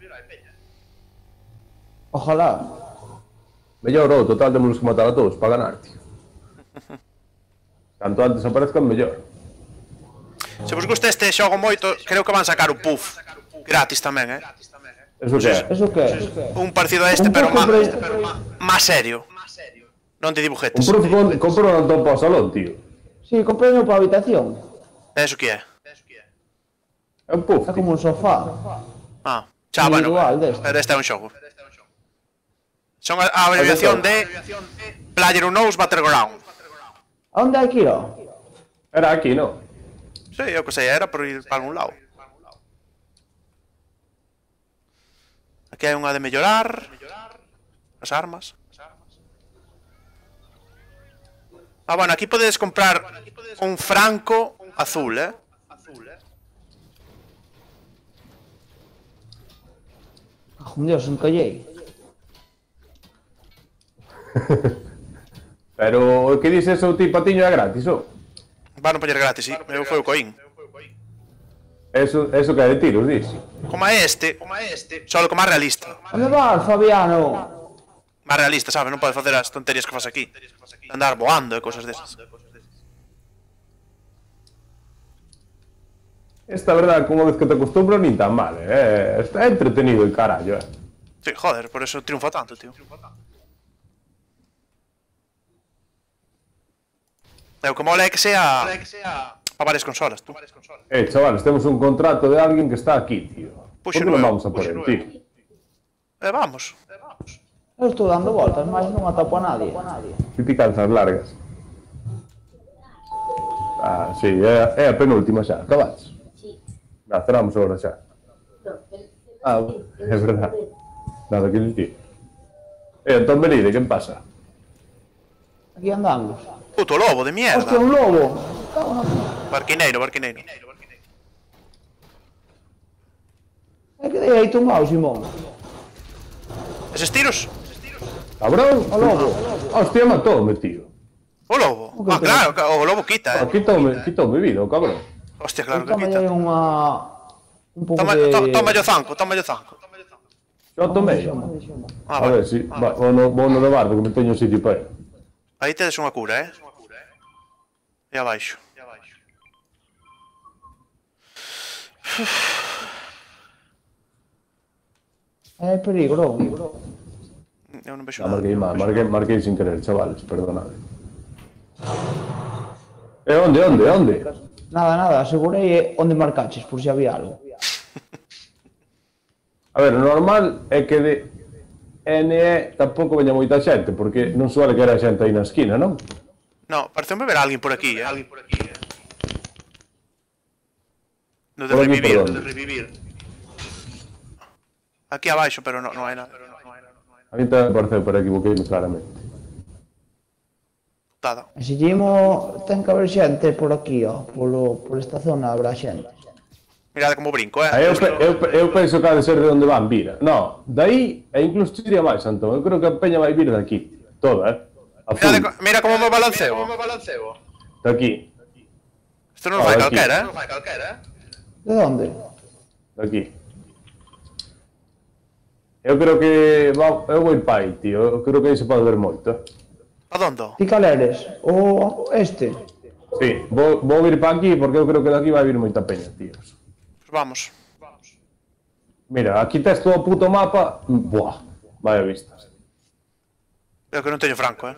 Ojalá. Mellor ou, total, temos que matar a todos para ganar, tío. Canto antes aparezcan, mellor. Se vos gusta este xogo moito, creo que van sacar o Puff. Gratis tamén, eh? Eso que é? Eso que é? Un parecido a este, Un pero pouco má... pre- Más serio. Non de Un dibujetes. prof con, comprou un Antón para o salón, tío. Sí, comprei para a habitación. Eso que é? É un puff, É tío. como un sofá. Ah, xa, bueno. Individual deste. Pero este é un xogo. Son a, a abreviación de PlayerUnknown's Battleground. A onde hai que ir, ó? Era aquí, non? Sí, eu que sei, era por ir para algún lado. Aquí hai unha de mellorar. As armas. Ah, bueno, aquí podedes comprar un franco azul, eh? Un dios, encallei. Pero o que dices o ti patiño é gratis, o? Van a poñer gratis, sí. Eu foi o coín. Eso, eso que é de tiros, dis. Como a este, solo que máis realista. Onde vas, Fabiano? Máis realista, sabes? Non pode facer as tonterías que faz aquí. Andar voando e cosas desas. Esta verdade, que unha vez que te acostumbras, nin tan mal, eh? Está entretenido el carallo, eh? Sí, joder, por eso triunfa tanto, tío. E o que mola é que sea para varias consolas, tú. Eh, chavales, temos un contrato de alguén que está aquí, tío. Por Puxe que non nuevo, vamos a por puxe él, nuevo. tío? Eh, vamos. Eu estou dando voltas, mas non atopo a nadie. Que ti calzas largas. Ah, sí, é, é a penúltima xa, acabaches. Sí. Na, cerramos agora xa. No, el- Ah, é verdade. Nada que dicir. Eh, Antón Benide, que pasa? Aquí andamos. Puto lobo de Hostia, mierda. un lobo. Cago na- Barquineiro, barquineiro. É que dei aí tumbado, Simón. Eses tiros? Cabrón! O lobo. Hostia, matoume, tío. O lobo. Ah, claro, ca- o lobo quita, Ah, eh. quitoume, quitoume vida, o cabrón. Hostia, claro que Toma quita. aí unha... Un pouco Toma, de... to, toma yo zanco, toma yo zanco. Xa o tomei. Ah, A vale. ver, si, va, vou no, vou no levar, porque me teño un sitio para ir. Aí tedes unha cura, eh. E abaixo. É peligro. Eu non vexo Ah, nada. marquei mal, marquei, marquei sin querer, chavales, perdonade. E onde, onde, onde? Nada, nada, asegurei onde marcaches, por si había algo. A ver, o normal é que de N E tampouco veña moita xente, porque non suele que era xente aí na esquina, non? No, pareceume ver a alguén por aquí, eh. Alguén por aquí, eh. No de Por aquí, revivir, por no onde? de revivir. Aquí abaixo, pero no, no hai nada. A mí tamén pareceu, pero equivoquei claramente. Putada. E se llemo, ten que haber xente por aquí, ó. Polo, por esta zona habrá xente. Mirade como brinco, eh. Ah, eu, pe- eu, pe- eu penso que ha de ser de onde van vir. No, dai, e incluso iría máis, Antón. Eu creo que a peña vai vir daqui. Toda, eh? A full. Mirade, co- mira como me balanceo. De aquí, Isto non Ah, fai aquí. calquera, eh. De onde? de aquí. Eu creo que... va- Eu vou ir pa aí, tío. Eu creo que aí se pode ver moito, eh? A dondo? Ti cal eres? O este? Sí, vou, vou ir pa aquí porque eu creo que daqui vai vir moita peña, tíos. Pues vamos. Mira, aquí tes todo o puto mapa. Buah, vaya vistas. Eu que non teño franco, eh.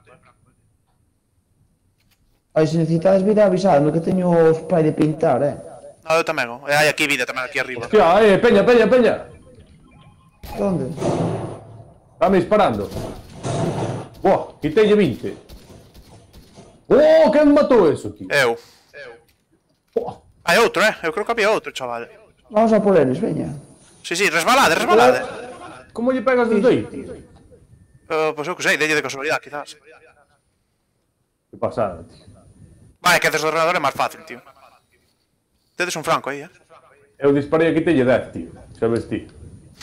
Aí se necesitades vida avisadme que teño o spray de pintar, eh. No, eu tamén, oh. E hai aquí vida tamén, aquí arriba. Hostia, eh, peña, peña, peña. Onde? Estame disparando. Buah, quitei vinte. Oh, quen matou eso, tío? Eu. Buah. Hai outro, eh. Eu creo que había outro, chaval. Vamos a por eles, veña. Sí, sí, resbalade, resbalade. Como lle pegas desde aí, tío? Uh, pois eu que sei, delle de casualidade, quizás. Que pasada, tío. Vai, que desde o ordenador é máis fácil, tío. Tedes un franco aí, eh. Eu disparei e quitei dez, tío. Xa ves ti.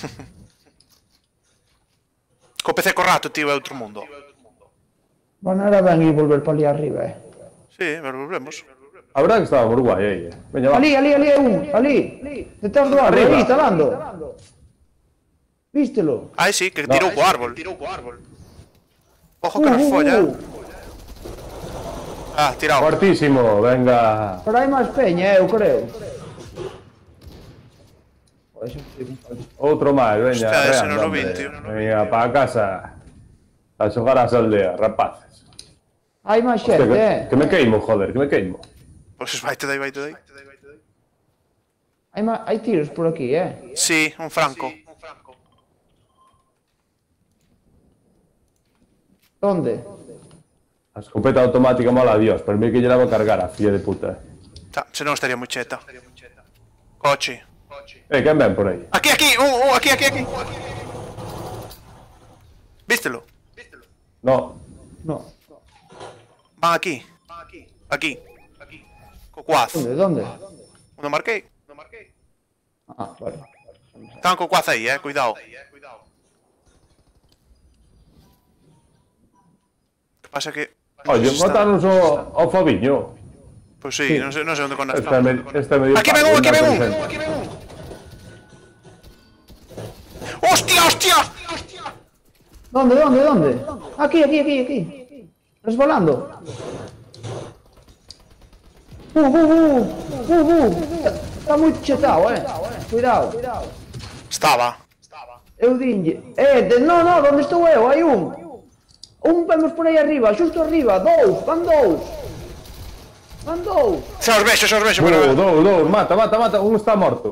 Co P C co rato, tío, é outro mundo. Bueno, era ben ir volver para ali arriba, eh. Sí, pero volvemos. A verdade que estaba moi guai aí, eh. Veña, va. Ali, ali, ali hai un, ali. Detrás do árbol, Arriba. aí, talando. Vístelo. Ai, sí, que tirou co árbol. Ojo que nos Uh, uh, folla, uh. eh. Ah, tirado. Fortísimo, venga. Pero hai máis peña, eh, eu creo. Pois eu fui un falso. Outro máis, veña. Hostia, ese reando, non lo vi, hombre. tío. Veña, pa casa. A xogar ás aldeas, rapaces. Hai máis Hostia, xente, que, eh. que me queimo, joder, que me queimo. Pois vaite dai, vaite dai. Hai, ma... hai tiros por aquí, eh. Sí, un franco. Onde? A escopeta automática mola a Dios, pero mí que lle daba a cargar a filla de puta. Xa, se non estaría moi cheta. Coche. Eh, quen ven por aí? Aquí, aquí, uh, uh, aquí, aquí, aquí. Vístelo. No, No. Van aquí. Aquí. Co cuaz. Onde? Onde? Uno marquei. Ah, vale. Están co cuaz aí, eh, cuidado. Que pasa que... oye, Está- mataron ao, ao Fabiño. Pois sí, non sei, non sei onde conectar. Este é me, este é medio Aquí ven pago, un, aquí ven un. presente. Hostia, hostia. Onde? Onde? Onde? Aquí, aquí, aquí, aquí. Resbalando. Uh, uh, uh. Uh, uh. Está moito chetao, eh. Cuidado. Estaba. Eu dinlle. Eh, de... no, no, onde estou eu? Hai un. Un vemos por aí arriba, xusto arriba. Dous, van dous. Van dous. Xa os vexo, xa os vexo, Do, pero... do, do, mata, mata, mata, un está morto.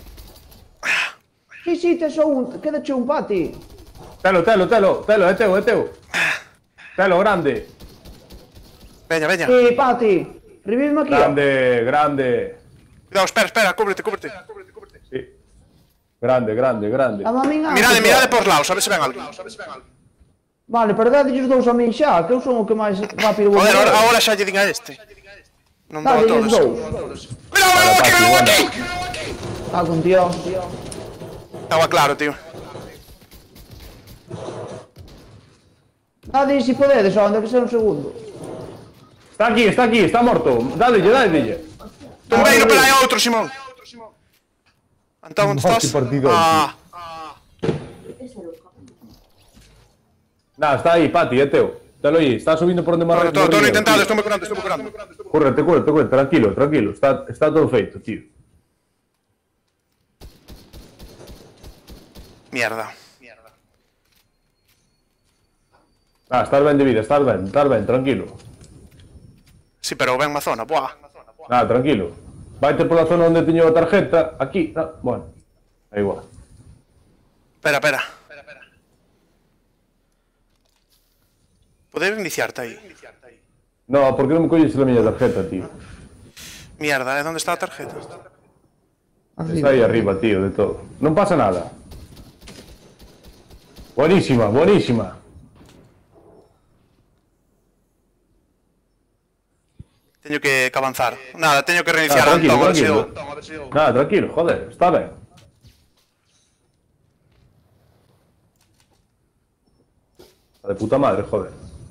Sí, sí, te só un. Quédache un pati. Telo, telo, telo, telo, é teu, é teu. Telo, grande. Veña, veña. Sí, pati. Revíveme aquí. Grande, grande. Cuidado, espera, espera, cúbrete, cúbrete. Sí. Grande, grande, grande. A mamin alto. Mirade, mirade por lados, a ver se ven alguén. Vale, perdade os dous a min xa, que eu son o que máis rápido vou. Joder, mover. ahora, ahora xa lle din a este. Non daba Dale, os todos. dous. Mira, mira, aquí, Pati, mira, bueno. aquí. Ah, con Dios. Estaba claro, tío. Dade si podedes, onde que sea un segundo. Está aquí, está aquí, está morto. Dale, dale. Tumbeiro, pero hai outro, Simón. Antón, onde Hostia, estás? partidón, Ah, Nada, está aí, Pati, é teu. Telo aí, está subindo por onde bueno, marca. todo, todo intentado, estou me curando, estou me curando. Cúrrete, cúrrete, cúrrete, tranquilo, tranquilo. Está, está todo feito, tío. Mierda. Ah, estás ben de vida, estás ben, estás ben, tranquilo. Sí, pero ven má zona, buah. Nada, tranquilo. Vaite pola zona onde teño a tarjeta. Aquí, no, bueno. Da igual. Espera, espera. Podes iniciarte aí. No, porque non me colles a miña tarjeta, tío. Mierda, ¿eh? ¿Dónde está a tarjeta? Está aí arriba, tío, de todo. Non pasa nada. Buenísima, buenísima. Teño que, que avanzar. Nada, teño que reiniciar Nada, a Antón, a ver se tranquilo, tranquilo. Nada, tranquilo, joder, está ben. Está de puta madre, joder.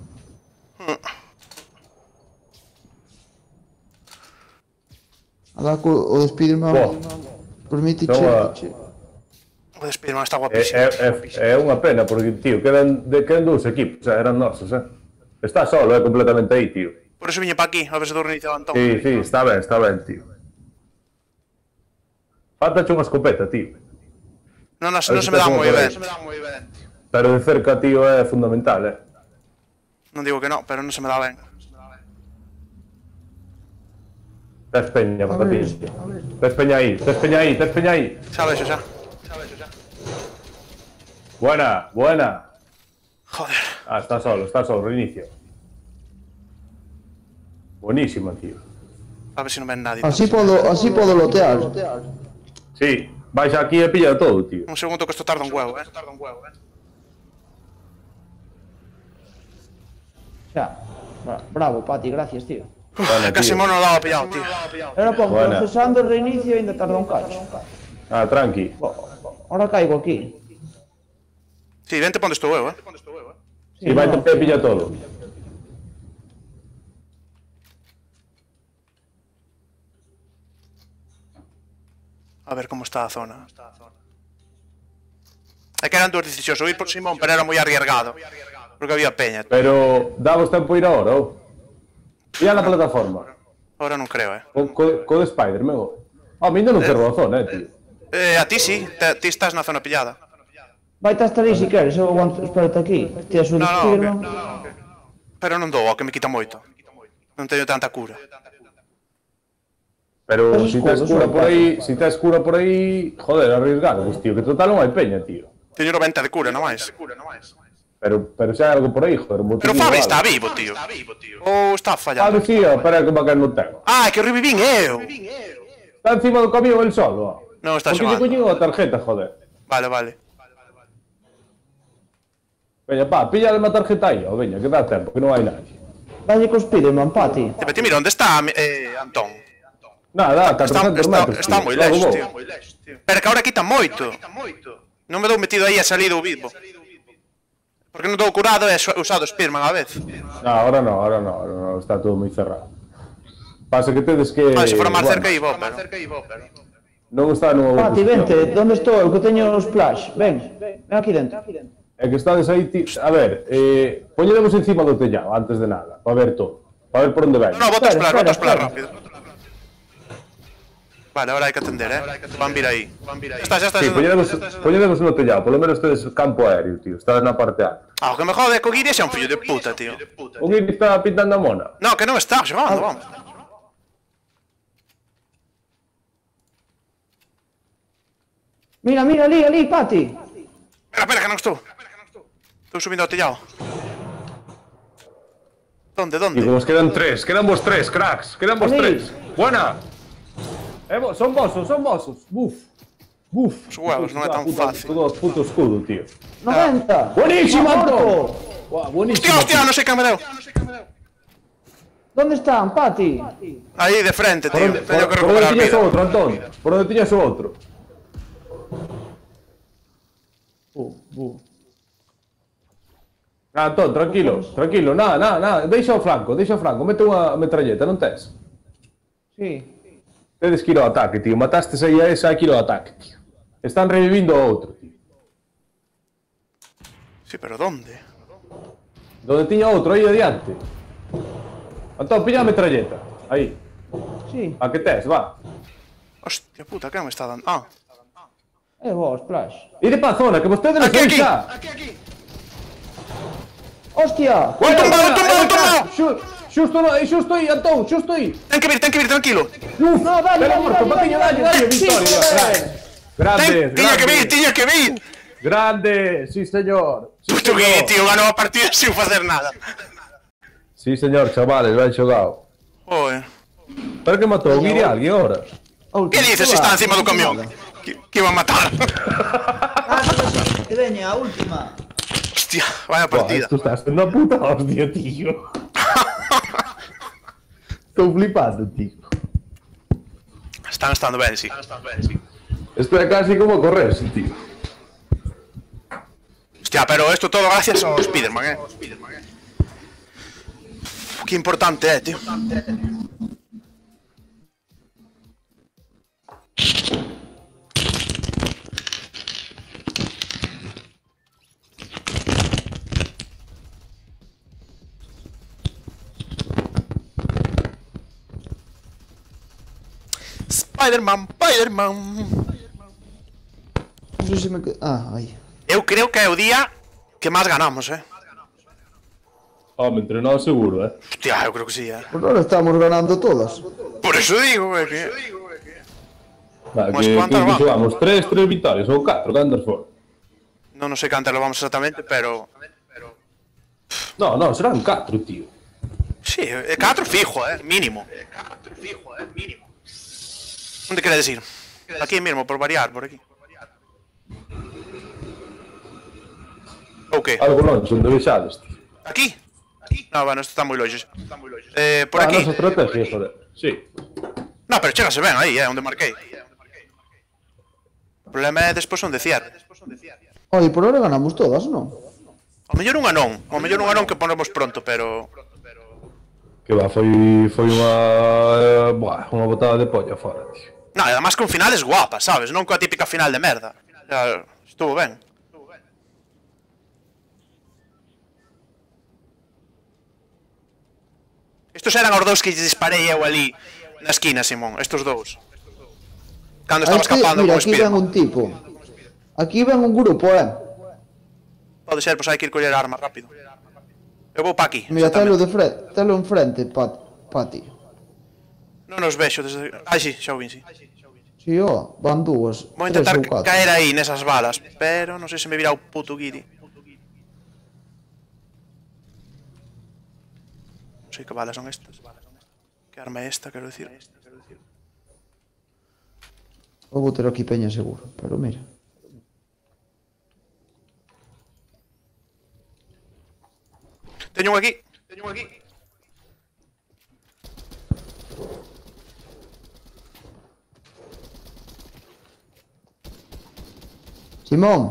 Alá co o de Spiderman. Buah. Permite Son a- che. O de Spiderman está É, guapísimo. é, é, é unha pena, porque, tío, quedan, de, quedan dous equipos, o sea, eran nosos, eh. Está solo, é completamente aí, tío. Por eso viñe pa aquí, a ver se dou reiniciado a Antón. Sí, sí, está ben, está ben, tío. Faltache unha escopeta, tío. Non, non, A ver non se se me dá tes unha moi por ben. aí. Pero de cerca, tío, é fundamental, eh. Non digo que non, pero non se me dá ben. Tes peña, patatín. Tes peña aí, tes peña aí, tes peña aí. Xa vexo, xa. Buena, buena. Joder. Ah, está solo, está solo, reinicio. Buenísima, tío. A ver se non ven nadie. Así podo, así podo lotear. Sí, vais aquí e pilla todo, tío. Un segundo que esto tarda un huevo, eh. Xa. Bra- Bravo, Pati, gracias, tío. Buena, Casi tío. mono daba pillado, tío. Era pouco, Buena. procesando o reinicio e ainda tarda un cacho. Ah, tranqui. Ahora caigo aquí. Sí, vente ponde estou eu, eh. Sí, vai te e pilla todo. A ver como está a zona. É que eran dúas decisións, ou ir por Simón, pero era moi arriesgado. Porque había peña. Pero davos tempo ir ahora, ou? Pilla na plataforma. Ahora non creo, eh. Co, co, co de Spider-Man, ou? Ah, a mí non quero a zona, eh, tío. Eh, a ti sí, te, ti estás na zona pillada. Vai te estar aí si queres, eu aguanto, espérate aquí. Ti a No, su no, Spiderman. Pero non dou, ao que me quita moito. Non teño tanta cura. Pero Esos si te escudos, escura son por aí, si te escura por aí, joder, arriesgado, pues, tío, que total non hai peña, tío. Teño noventa de cura, non máis. Pero, pero xa hai algo por aí, joder, un Pero botiquín Fabi ou está algo. vivo, tío. Ou está Ah, fallando. decía, espera que va a caer no tengo. Ah, é que revivín eu. Está encima do camión el solo, ó. Non está Porque lle xogando. coñen a tarjeta, joder. Vale, vale. Veña, pa, pilla unha tarjeta aí, ó, veña, que dá tempo, que non hai nadie. Dalle co Spiderman, Pati. Te ti mira, onde está eh, Antón? Nada, Está, catrocentos está, metros, está tío. moi Logo lexo, vou. tío. Pero que ahora quita moito. Non me dou metido aí a salido o vivo. Porque non dou curado e su- usado Spearman a vez. No, ahora no, ahora no, ahora no, está todo moi cerrado. Pasa que tedes que... Ah, se fora máis bueno, cerca iba, pero... non está nunha boa Pati, posición. vente, onde estou? Eu que teño os splash. Ven, ven aquí dentro. É que estades aí, ti... a ver, eh, poñedemos encima do tellado, antes de nada, para ver todo. Para ver por onde ven. No, bota Espera, explorar, bota espera, explorar rápido. Vale, ahora hai que atender, eh. Van vir aí. Está, xa está, Sí, xa poñedemos, está. poñedemos no tellado, polo menos tedes campo aéreo, tío, estás na parte alta. Ah, o que me jode é que o Guiri xa é un fillo de puta, tío. O Guiri está pintando a mona. No, que non está xogando, vamos. Mira, mira, ali, ali, Pati. Espera, espera, que non estou. Estou subindo ao tellado. Donde, E donde? como os quedan tres, quedan vos tres, cracks, quedan vos Ali. tres. Buena. Eh, vos- son vosos, son vosos. Buf. Buf. Os huevos, non é tan Puta- fácil. Todo puto escudo, tío. noventa. Buenísimo, Está Antón. morto. Buah, buenísimo. Hostia, hostia, tío. non sei que me deu. ¿Dónde están, Pati? Aí, de frente, Por tío. onde, Teño que por, por onde recuperar tiñas o vida. outro, Antón? Por onde tiñas o outro? Bu, bu. Ah, Antón, tranquilo, tranquilo, nada, nada, nada, deixa o flanco, deixa o flanco, mete unha metralleta, non tes? Sí. Tedes que ir ao ataque, tío, matastes aí a esa, hai que ir ao ataque, tío. Están revivindo o outro, tío. Sí, pero donde? Donde tiña outro, aí adiante. Antón, pilla a metralleta, aí, Sí. a que tes, va. Hostia puta, que me está dando? Ah, É vos, splash. Ide pa a zona, que vostede non aquí, sei aquí. xa. ¡Hostia! Un tumbado, un tumbado, un tumbado. Xu- Xusto, no, xusto aí, Antón, xusto aí. Ten que vir, ten que vir, tranquilo. Uf, No, dale, pero dale, morto, dale, patiño, dale, dale, dale, dale, victoria. sí, joder. Grandes, Ten, tiña que vir, grandes. tiña que vir. Grande, sí, señor. Sí, Puto Guille, señor. tío, ganou a partida sin facer nada. Sí, señor, chavales, ben xogado. Joder. Pero que matou o Guiri a alguén ahora. Que dices se está encima do camión? Que, que iba a matar. Que veña a última. Hostia, vaya Buah, partida. esto está sendo una puta hostia, tío. Estou flipando, tío. Están estando ben, sí. Esto é casi como correrse, tío. Hostia, pero esto todo gracias ao Spiderman, eh. Uf, que importante, eh, tío. Spiderman, Spiderman. Non sei se me... que- Ah, aí. Eu creo que é o día que máis ganamos, eh. Home, entre nós seguro, eh. Hostia, eu creo que sí, eh. Pues ahora estamos ganando todas. Por eso digo, eh, que... Va, Mas que, que, cuántas que van? xogamos tres, tres victorias ou catro, cantas for. Non, non sei cantas lo vamos exactamente, pero... No, no, serán catro, tío. Sí, é catro fijo, eh, mínimo. catro fijo, eh, mínimo. Onde queredes ir? Aquí mesmo, por variar, por aquí. Ou que? Algo longe, onde vexades, tío. Aquí? No, bueno, isto está moi longe. Eh, por Ah, aquí. nosa estrategia, joder. Sí. No, pero chégase ben aí, eh, onde marquei. O problema é despois onde cierre. Oye, por ahora ganamos todas, non? O mellor unha non, o mellor unha non que ponemos pronto, pero... Que va, foi, foi unha... Eh, buah, unha botada de polla fora, tío. No, e además con finales guapas, sabes? Non coa típica final de merda. Ya, estuvo ben. Estos eran os dous que lles disparei eu ali na esquina, Simón, estos dous. Cando estaba Ah, es que, escapando mira, con o aquí ven Spiderman. un tipo. Aquí ven un grupo, eh. Pode ser, pois hai que ir coller armas rápido. Eu vou pa aquí, Mira, telo exactamente. de frente, telo enfrente, Pat, Pati. Non os vexo desde... Ai, sí, xa o vin, sí. Si, ó, van dúas. Vou tres intentar ou catro. caer aí nesas balas, pero non sei se me virá o puto Guiri. Non sei que balas son estas. Que arma é esta, quero dicir. Eu vou ter aquí peña seguro, pero mira. Teño un aquí. Teño un aquí. Simón.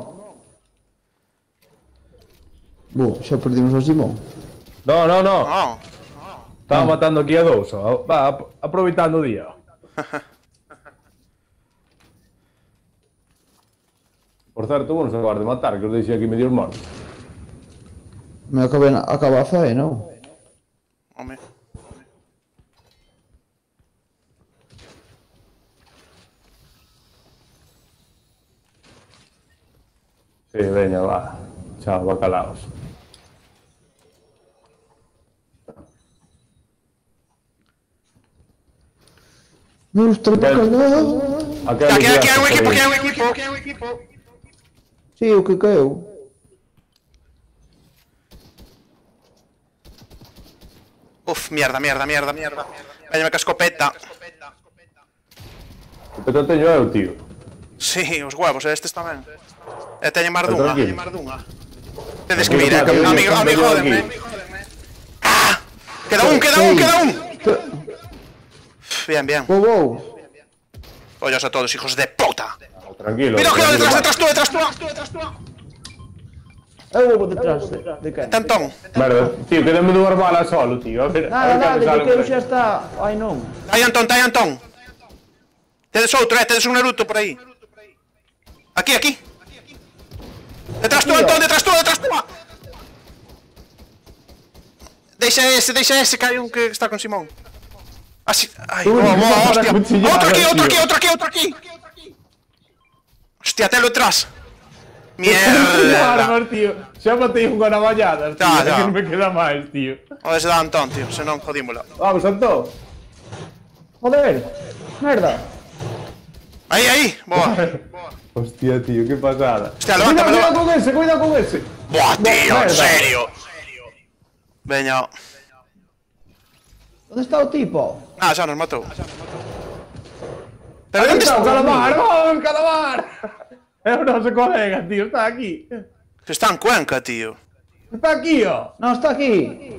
Bo, xa perdimos ao Simón. No, no, no. Oh. Estaba matando aquí a dous, ó. Va, ap- aproveitando o día. Por certo, vamos acabar de matar, que os deixei aquí medios mortos. Me acabé, acaba a fe, non? Home. Sí, veña, va. Chao, bacalaos. Mostra bacalao. Aquí Aquí, aquí hai un hai equipo, aquí hai un equipo, aquí hai un equipo. Si, o que caeu. Uf, mierda, mierda, mierda, mierda. Véñame ca escopeta. Pero teño eu, tío. Sí, os huevos, estes tamén. E teñen máis dunha. Tranquilo. Tedes que vir, eh. Tranquilo, A mí, a mí tranquilo, jódenme. aquí. Ah! Queda un, queda un, queda un. Bien, bien. Vou, vou. Ollas a todos, hijos de puta. Tranquilo. Cuidado, cuidado, tranquilo. detrás, detrás tú, detrás tú, detrás tú. Eu vou detrás de, de quen? Tentón. Merda, tío, quedame dúas balas solo, tío. A ver, a Nada, ver nada, que me de que eu sale. xa está... Ai, non. Tai Antón, tai Antón. Tedes outro, eh, tedes un Naruto por aí. Aquí, aquí. Detrás tú, Antón, detrás tú, detrás tú. Deixa ese, deixa ese, que hai un que está con Simón. Así, ai, Uy, boa, boa, para hostia. cuchillar, Outro aquí, outro tío. aquí, outro aquí, outro aquí. Hostia, telo detrás. Mierda. Armas, tío. Xa matei unha na bañada, tío. Ya, ya. Que non me queda máis, tío. O ese da Antón, tío, se non jodímola. Vamos, Antón. Joder, merda. Aí, aí, boa. Hostia, tío, qué pasada. Hostia, Cuidado, levántame, cuidado levántame. con ese, cuidado con ese. Buah, tío, en Merda. serio. Veña. Onde está o tipo? Ah, xa nos matou. Pero Ahí onde está o está? calamar, vamos, calamar. É o noso colega, tío, está aquí. Que está en Cuenca, tío. Está aquí, ó. Non, está aquí.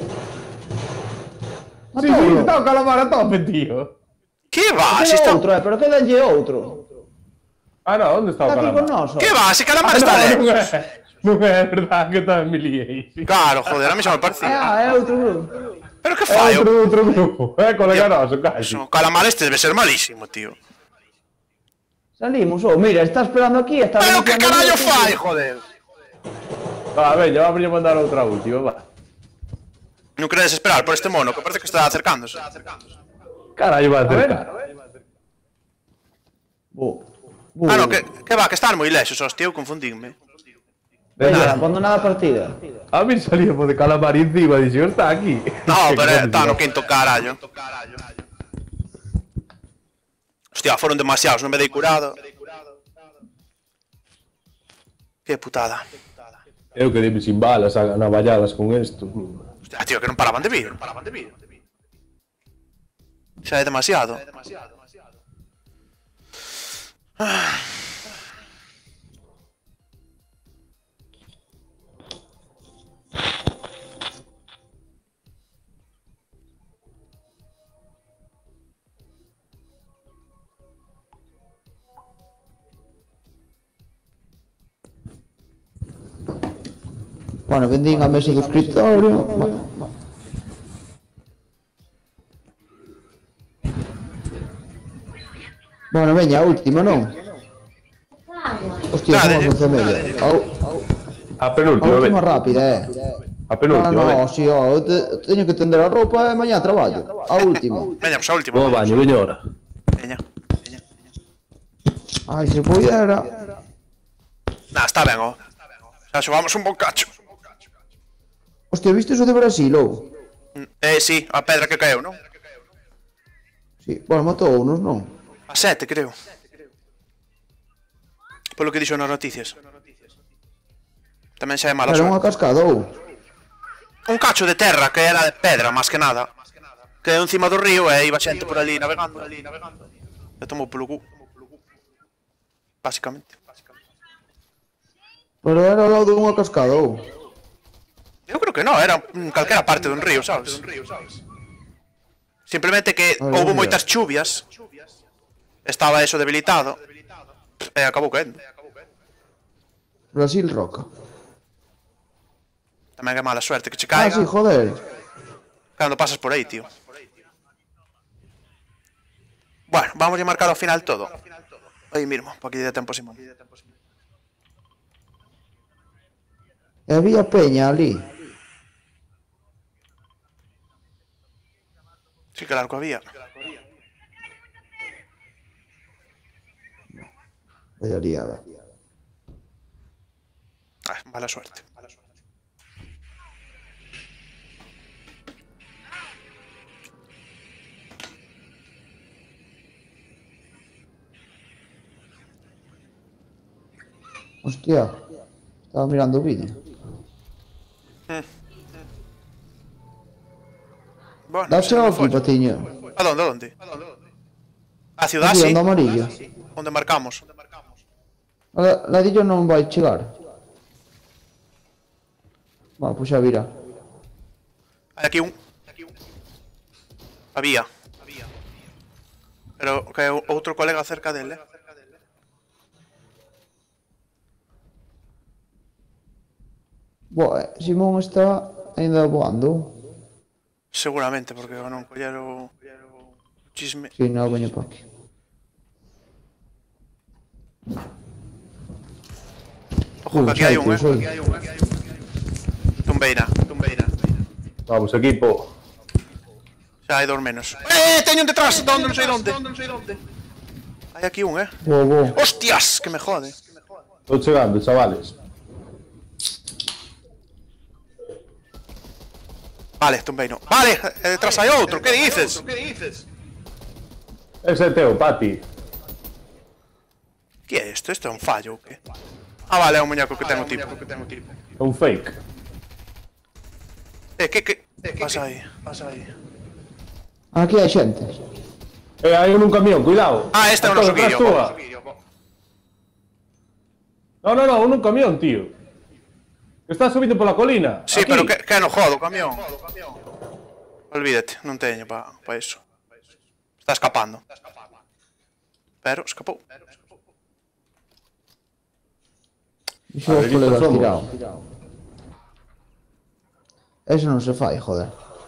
Sí, sí, está o calamar a tope, tío. Que va? Queda Si está... outro, eh, pero quedanlle outro. Ah, no, onde está o Está aquí con calamar? nós, ó. Que va? Si Calamar Ah, está no, non lejos. é. Non é verdade que tamén me liei. Claro, joder, a mí xa me parecía. Ah, é outro grupo. Pero que É fai? outro, outro grupo. É colega noso, casi. O Calamar este debe ser malísimo, tío. Salimos, oh, mira, está esperando aquí, está Pero que negociando carallo aquí. fai, joder? Va, veña, vamos a mandar outra última, va. Non queredes esperar por este mono, que parece que está acercándose. Carallo va a acercar. Bu. Ah, no, que, que va, que están moi lexos, hostia, eu confundínme. Venga, abandonada a partida. A mí salíamos de calamar encima, dixo, está aquí. No, Que pero coño, está no tío. quinto carallo. Hostia, foron demasiados, non me dei curado. Que putada. Eu que dime sin balas a navalladas con esto. Hostia, tío, que non paraban de vir. Xa é demasiado. Ah. Bueno, vendín a mesa do escritorio. Bueno, veña, a última, non? Hostia, Dale, como once e media. Au, A a penúltima, última ven. rápida, eh. A No, penúltima, no, ven. si, ó, eu te- teño que tender a roupa e mañá traballo. A última. Veña, pues a última. Vou ao baño, veña ahora. Veña. Ai, se puidera. Nah, está ben, ó. Xa xogamos un bon cacho. Hostia, viste iso de Brasil, ou? Eh, sí, a pedra que caeu, non? Sí, bueno, matou unos, non? A sete, creo. Polo que dixo nas noticias. Tamén xa é mala Era unha sorte. cascada, ou? Un cacho de terra que era de pedra, máis que nada. Que encima do río e iba xente por ali navegando. E tomou polo cu. Básicamente. Pero era ao lado dunha cascada, ou? Eu creo que non, era en calquera parte dun río, sabes? Simplemente que Ai, houve mira. moitas chuvias. Estaba eso debilitado. E acabou caendo. Brasil Roca. Tamén é mala suerte que che Ah, caiga sí, joder. cando pasas por aí, tío. Bueno, vamos a marcar ao final todo. Aí mismo, para que lle dé tempo a Simón. E había peña ali. Sí, claro que había. Vaya liada. Ah, mala suerte. Hostia. Estaba mirando o vídeo. Bueno, Dache se me ao foi. aquí, patiño. A donde, a donde? A ciudad, Aquí, sí. onde amarillo. Onde marcamos. La, ladillo non vai chegar. Bueno, pois xa virá. Hai aquí un. Había. Pero que hai outro colega cerca dele. Boa, Simón está ainda voando. Seguramente, porque eu non collero o chisme. Si, non veño pa aquí. Ojo, que aquí hai un, eh. Soy. Tumbeira, tumbeira. Vamos, equipo. Xa hai dos menos. Eh, teño un detrás, donde non sei donde. Hai aquí un, eh. Boa, boa. Hostias, que me jode. Estou chegando, chavales. Vale, tumbei no. Vale, eh, detrás hai outro, que dices? Ese é teu, Pati. Que é isto? Isto é un fallo ou que? Ah, vale, é un muñeco que ten o tipo. É un fake. Eh, que, que? Pasa aí, pasa aí. Aquí hai xente. Eh, hai un nun camión, cuidado. Ah, este é o Está noso detrás guillo. túa. No, no, no, un nun camión, tío. Que está subindo pola colina. Sí, Aquí. pero que, que no jodo, camión. Olvídate, non teño pa, pa iso. Está escapando. Pero, escapou. Iso os A ver, colegas isto somos. tirado. Eso non se fai, joder.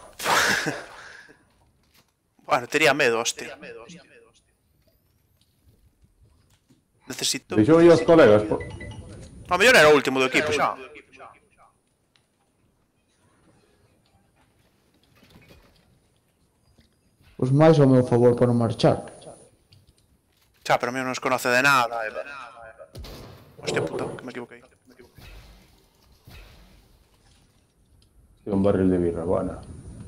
Bueno, tería medo, hostia. Necesito... Deixou aí os colegas. po- A mellor era o último do equipo, xa. Os máis ao meu favor para non marchar. Xa, pero a mí non nos conoce de nada. Eh. Hostia puta, que me equivoquei. Tiene un barril de birra, buena.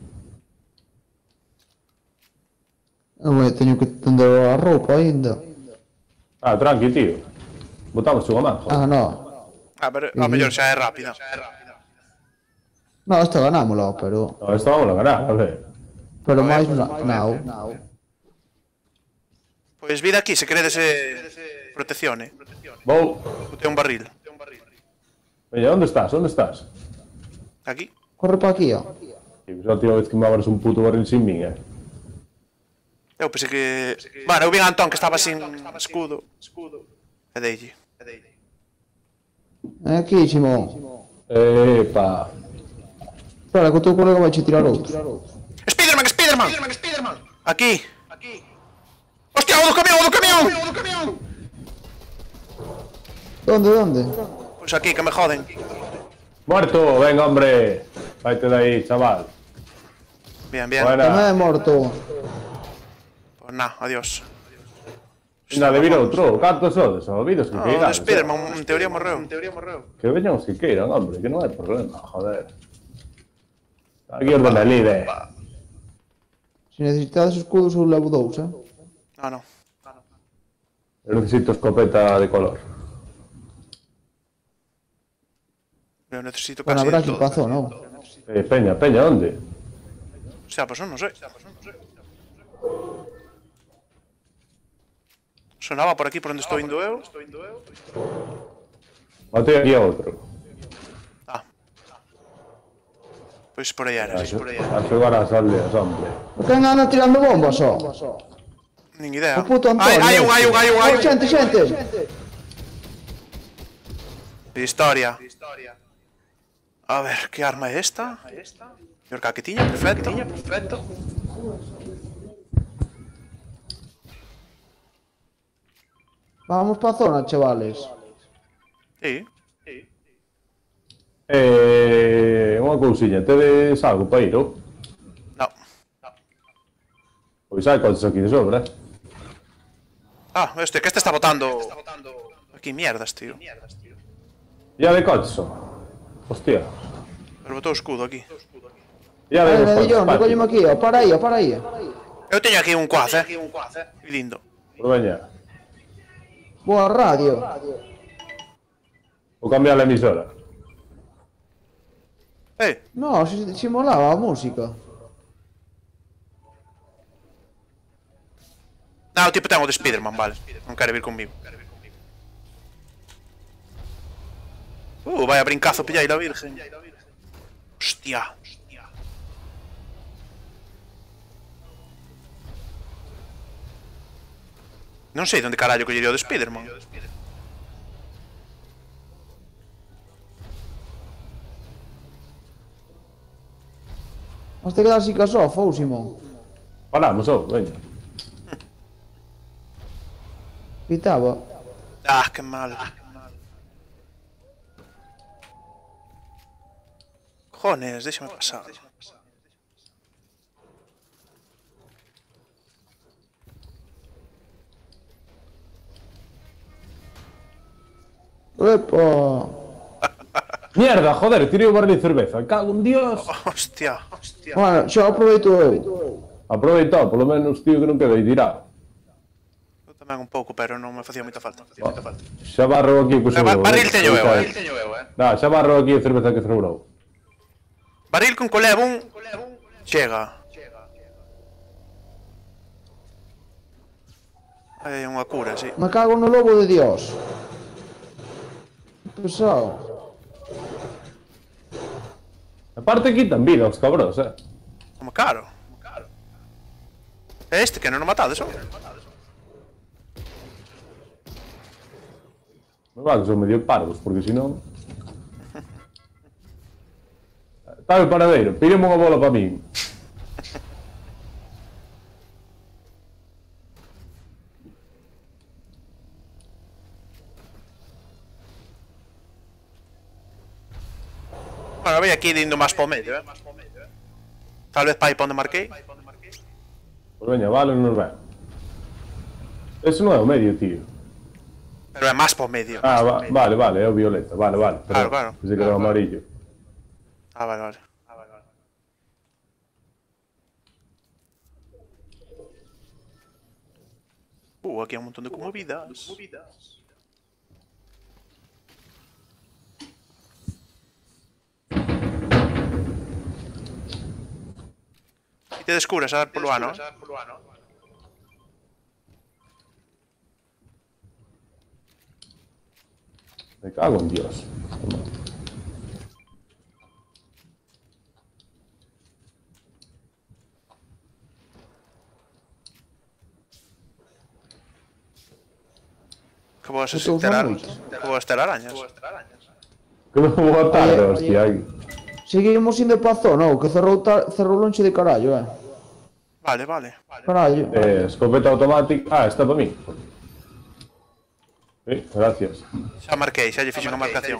Eu eh, teño que tender a roupa ainda. Ah, tranqui, tío. Botamos unha man, joder. Ah, no. Ah, pero a mellor xa é rápida. No, esta ganámola, pero... No, esto vamos a ganar, a ver. Pero máis na, now. Pois vida aquí, se queredes eh, protección, eh. Vou. Botei un barril. Veña, onde estás? Onde estás? Aquí. Corre pa aquí, ó. Tío, xa a última vez que me abres un puto barril sin min, eh. Eu pensei que... Bueno, eu vi a Antón que estaba sin escudo. E deille. É aquí, Simón. Epa. Espera, que o teu colega vai che tirar outro. Spiderman, Spiderman! Aquí. Hostia, o do camión, o do camión! Onde, onde? Pois aquí, que me joden. Muerto, venga, hombre. Vaite de aí, chaval. Bien, bien. Buena. Tamén é morto. Pois na, adiós. Ainda de vir outro. Cantos sodes? Olvidos que No, o queiran. de Spiderman, en teoría morreu. Que veñan os que queiran, hombre, que non hai problema, joder. Aquí os de Melide. Se necesitades escudos eu levo dous, eh? No, no. Eu necesito escopeta de color. Eu necesito Bueno, casi habrá de todo. equipazo, non? Eh, Peña, Peña, onde? O sea, pois non, non sei. Sonaba por aquí por onde estou indo eu. Matei aquí a outro. Ah. Pois por aí era, A, pois por aí era. a xogar as aldeas, hombre. Quen anda tirando bombas, ó? Nin idea. O puto Antonio. Hai, hai un, hai un, hai un, hai Oh, un. xente, xente. Historia. A ver, que arma é esta? Mellor que a que tiña, perfecto. Vamos pa zona, chavales. Sí. Eh, unha cousiña, tedes algo para ir, ou? No. Pois hai coches aquí de sobra, eh? Ah, este, que este está botando... Aquí mierdas, tío. Ya de coches, ó. Hostia. Pero botou o escudo aquí. Ya de Ai, los coches, Medillón, Pati. recólleme aquí, ó. Para aí, ó, para aí. Eu teño aquí un quaz, eh. Que lindo. Pues veña, Boa radio. vou cambiar a emisora. Eh, No, si, si molaba a música. non, o tipo ten o de Spiderman, vale. Non quere vir comigo. Uh, vaya brincazo pillai la virgen. Hostia. Non sei onde carallo collería o de Spiderman. Has de quedar así casó, fou, Simón. Paramos, ó, veña. Pitaba. Ah, que mal. Cojones, déxame pasar. Epa. Mierda, joder, tirei o barril de cerveza. Cago en Dios. Hostia. Bueno, xa aproveito eu. Aproveitado, polo menos, tío, que non quedei tirado. Eu tamén un pouco, pero non me facía moita falta. Xa barro aquí co Ba- seguro. barril teño eu, eh. Nah, xa barro aquí a cerveza que sobrou. Barril con colebón. Chega. Hai unha cura, sí. Me cago no lobo de Dios. Pesado. Aparte quitan vida os cabros, eh. Como caro. É este que non o matades, o? Me va, que son medio parvos, porque si non... Está o paradeiro, pídeme unha bola para min. Bueno, voy aquí indo máis po medio, eh. Tal vez pa aí pa onde marquei. Pois veña, vale, nos ven. Ese non é o medio, tío. Pero é máis po medio. Ah, va, vale, vale, é o violeta, vale, vale. Claro, claro. Pensei que era o amarillo. Ah, vale, vale. Uh, aquí hai un montón de conmovidas. E te descubres a dar polo ano, eh? Me cago en Dios. Que vos Eu estou ter usando arañas. moito. Que vos ter arañas. Que me boa tarde, Oye, hostia. Seguimos indo pa zona, ou que cerrou, ta- cerrou lonche de carallo, eh. Vale, vale. Carallo. Eh, escopeta automática. Ah, está para mí. Sí, gracias. Xa marquei, xa lle fixen a marcación.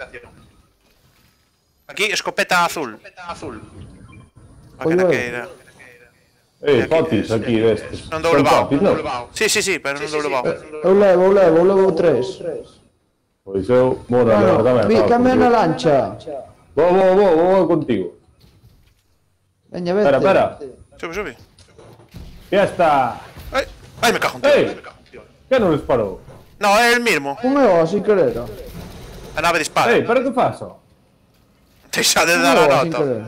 Aquí, escopeta azul. Para que Oye, na oye. queira. Eh, potis aquí destes. Non dou Son levado. potis, non? Sí, sí, sí, pero non dou levado. Eu levo, eu levo, eu levo tres. Pois eu, bueno, Bueno, agora vi, tamén. cambia na lancha. Vou, vou, vou, vou contigo. Veña, vete. Espera, espera. Sube, sube. Ya está. Ai, ai me cajo en tío. ¡Ey! ¿Qué no disparó? No, é el mismo. Un eu, así querer. A nave dispara. ¡Ey, pero qué paso! Deixa de Un dar a eu, así nota. querer.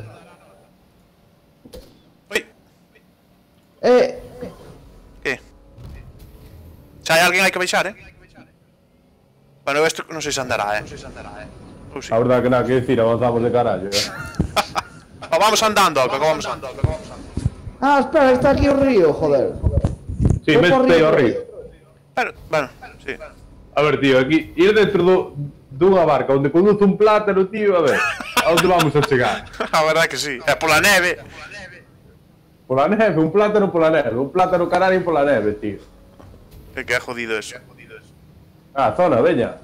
Ui, Eh, que? Xa hai alguén hai que baixar, eh? Bueno, isto non sei se andará, eh? Ou sí. La verdad que nada que decir, avanzamos de carallo. ¿eh? O vamos andando, que vamos andando. ah, espera, está aquí o río, joder. Sí, Yo me corrí, estoy corrí. horrible. Pero, bueno, sí. A ver, tío, aquí, ir dentro do, dunha barca onde conduce un plátano, tío, a ver, a onde vamos a chegar? A verdade que sí. É pola neve. Pola neve, un plátano pola neve, un plátano canario pola neve, tío. É que é jodido eso. Ah, zona, veña.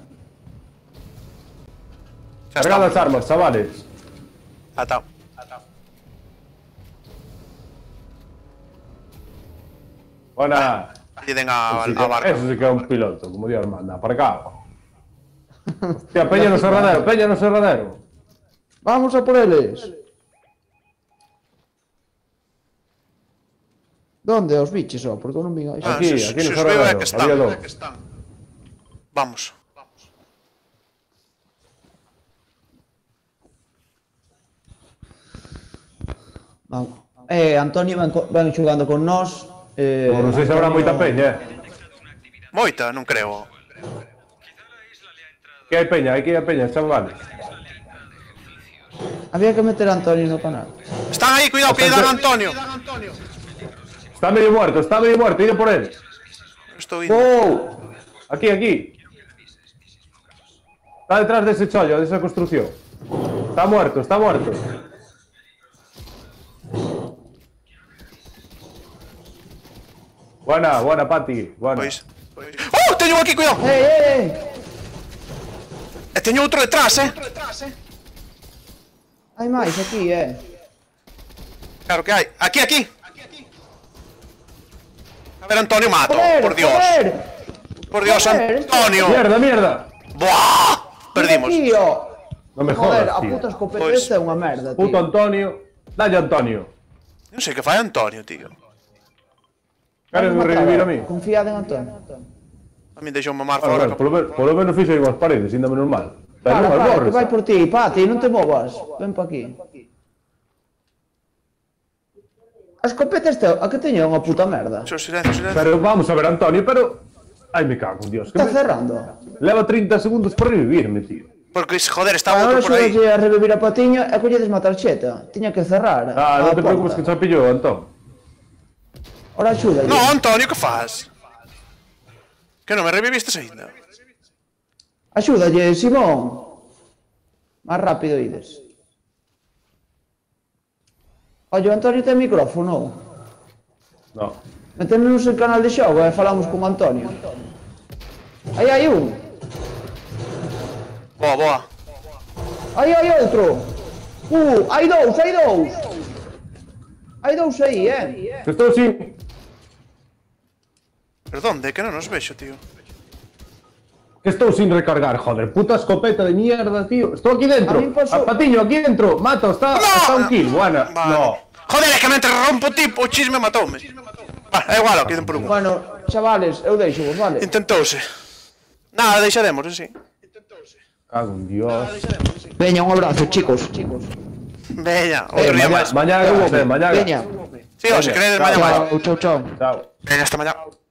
Xa Cargad las está. armas, chavales. Ata. Buena. Lle den a, Eso sí a que- barca. Eso sí que é un piloto, como Dios manda, aparcado. Hostia, peña no serradero, peña no serradero. Vamos a por eles. Donde os biches, ó? Porque eu non vin aí. Ah, Aquí, se- aquí se no os veo é serradero, que están. había dos. Vamos. Vamos. Eh, Antonio ven, co- ven xogando con nós. Eh, Como non sei se habrá moita peña, eh. Moita, non creo. Que hai peña, hai que ir a peña, chavales. Había que meter a Antonio no canal. Están aí, cuidado, que lle dan a Antonio. Está medio muerto, está medio muerto, ide por él. Estou indo. ¡Oh! Aquí, aquí. Está detrás de ese chollo, de esa construcción. Está muerto, está muerto. Buena, buena, Pati. Buena. Pois. Oh, teño un aquí, cuidado. ¡Eh, eh! E teño outro detrás, eh. Hai máis aquí, eh. Claro que hai. Aquí, aquí. A ver, Antonio, mato. Joder, Por Dios. joder. Por Dios, Joder, Antonio. Mierda, mierda. Buah. Perdimos. Aquí, ó. No me Joder, jodas, a tío. puta escopeta Pois, esta é unha merda, tío. Puto Antonio. Dalle Antonio. Non sei que fai Antonio, tío. Queres revivir a mí? Confiade en Antonio. A mí deixou mamar Bueno, fora. bueno, polo, menos, polo menos fixo igual as paredes, ainda menos mal. Pero Para, non para, que borres. vai por ti, Pati, non te movas. Ven pa aquí. A escopeta esta, a que teño é unha puta merda. Xo, silencio, silencio. Pero vamos a ver, Antonio, pero... Ai, me cago en Dios. Que Está me... cerrando. Leva trinta segundos para revivirme, tío. Porque, joder, está Ahora outro por aí. xodalle a revivir a Patiño e colledes má tarxeta. Tiña que cerrar. Ah, a non te porta. preocupes que xa pillou, Antón. Ora axúdalle. No, Antonio, que faz? Que non me revivistes aínda? Axúdalle, Simón. Más rápido ides. Oye, Antonio ten micrófono. No. Metémonos en canal de xogo e falamos con Antonio. Aí hai un. Boa, boa. Aí hai outro. Uh, hai dous, hai dous. Hai dous aí, eh. Que estou sin... Pero donde? Que non os vexo, tío. Que estou sin recargar, joder. Puta escopeta de mierda, tío. Estou aquí dentro. A mí pasou- A Patiño, aquí dentro. Mato, está, está un kill. Buena. Vale. No. Joder, é que mentre rompo tipo, o chisme matoume. Ah, é igual, queden por un. Bueno, chavales, eu deixo vos, vale? Intentouse. Nada, deixaremos, así. Cago en Dios. Veña, un abrazo, chicos. Veña, Eh, outro día mañá, máis. mañá, eh, mañá. Veña. Sí, o se queredes, Chao. mañá máis. Chao, chao, chao. Chao. Veña, hasta mañá.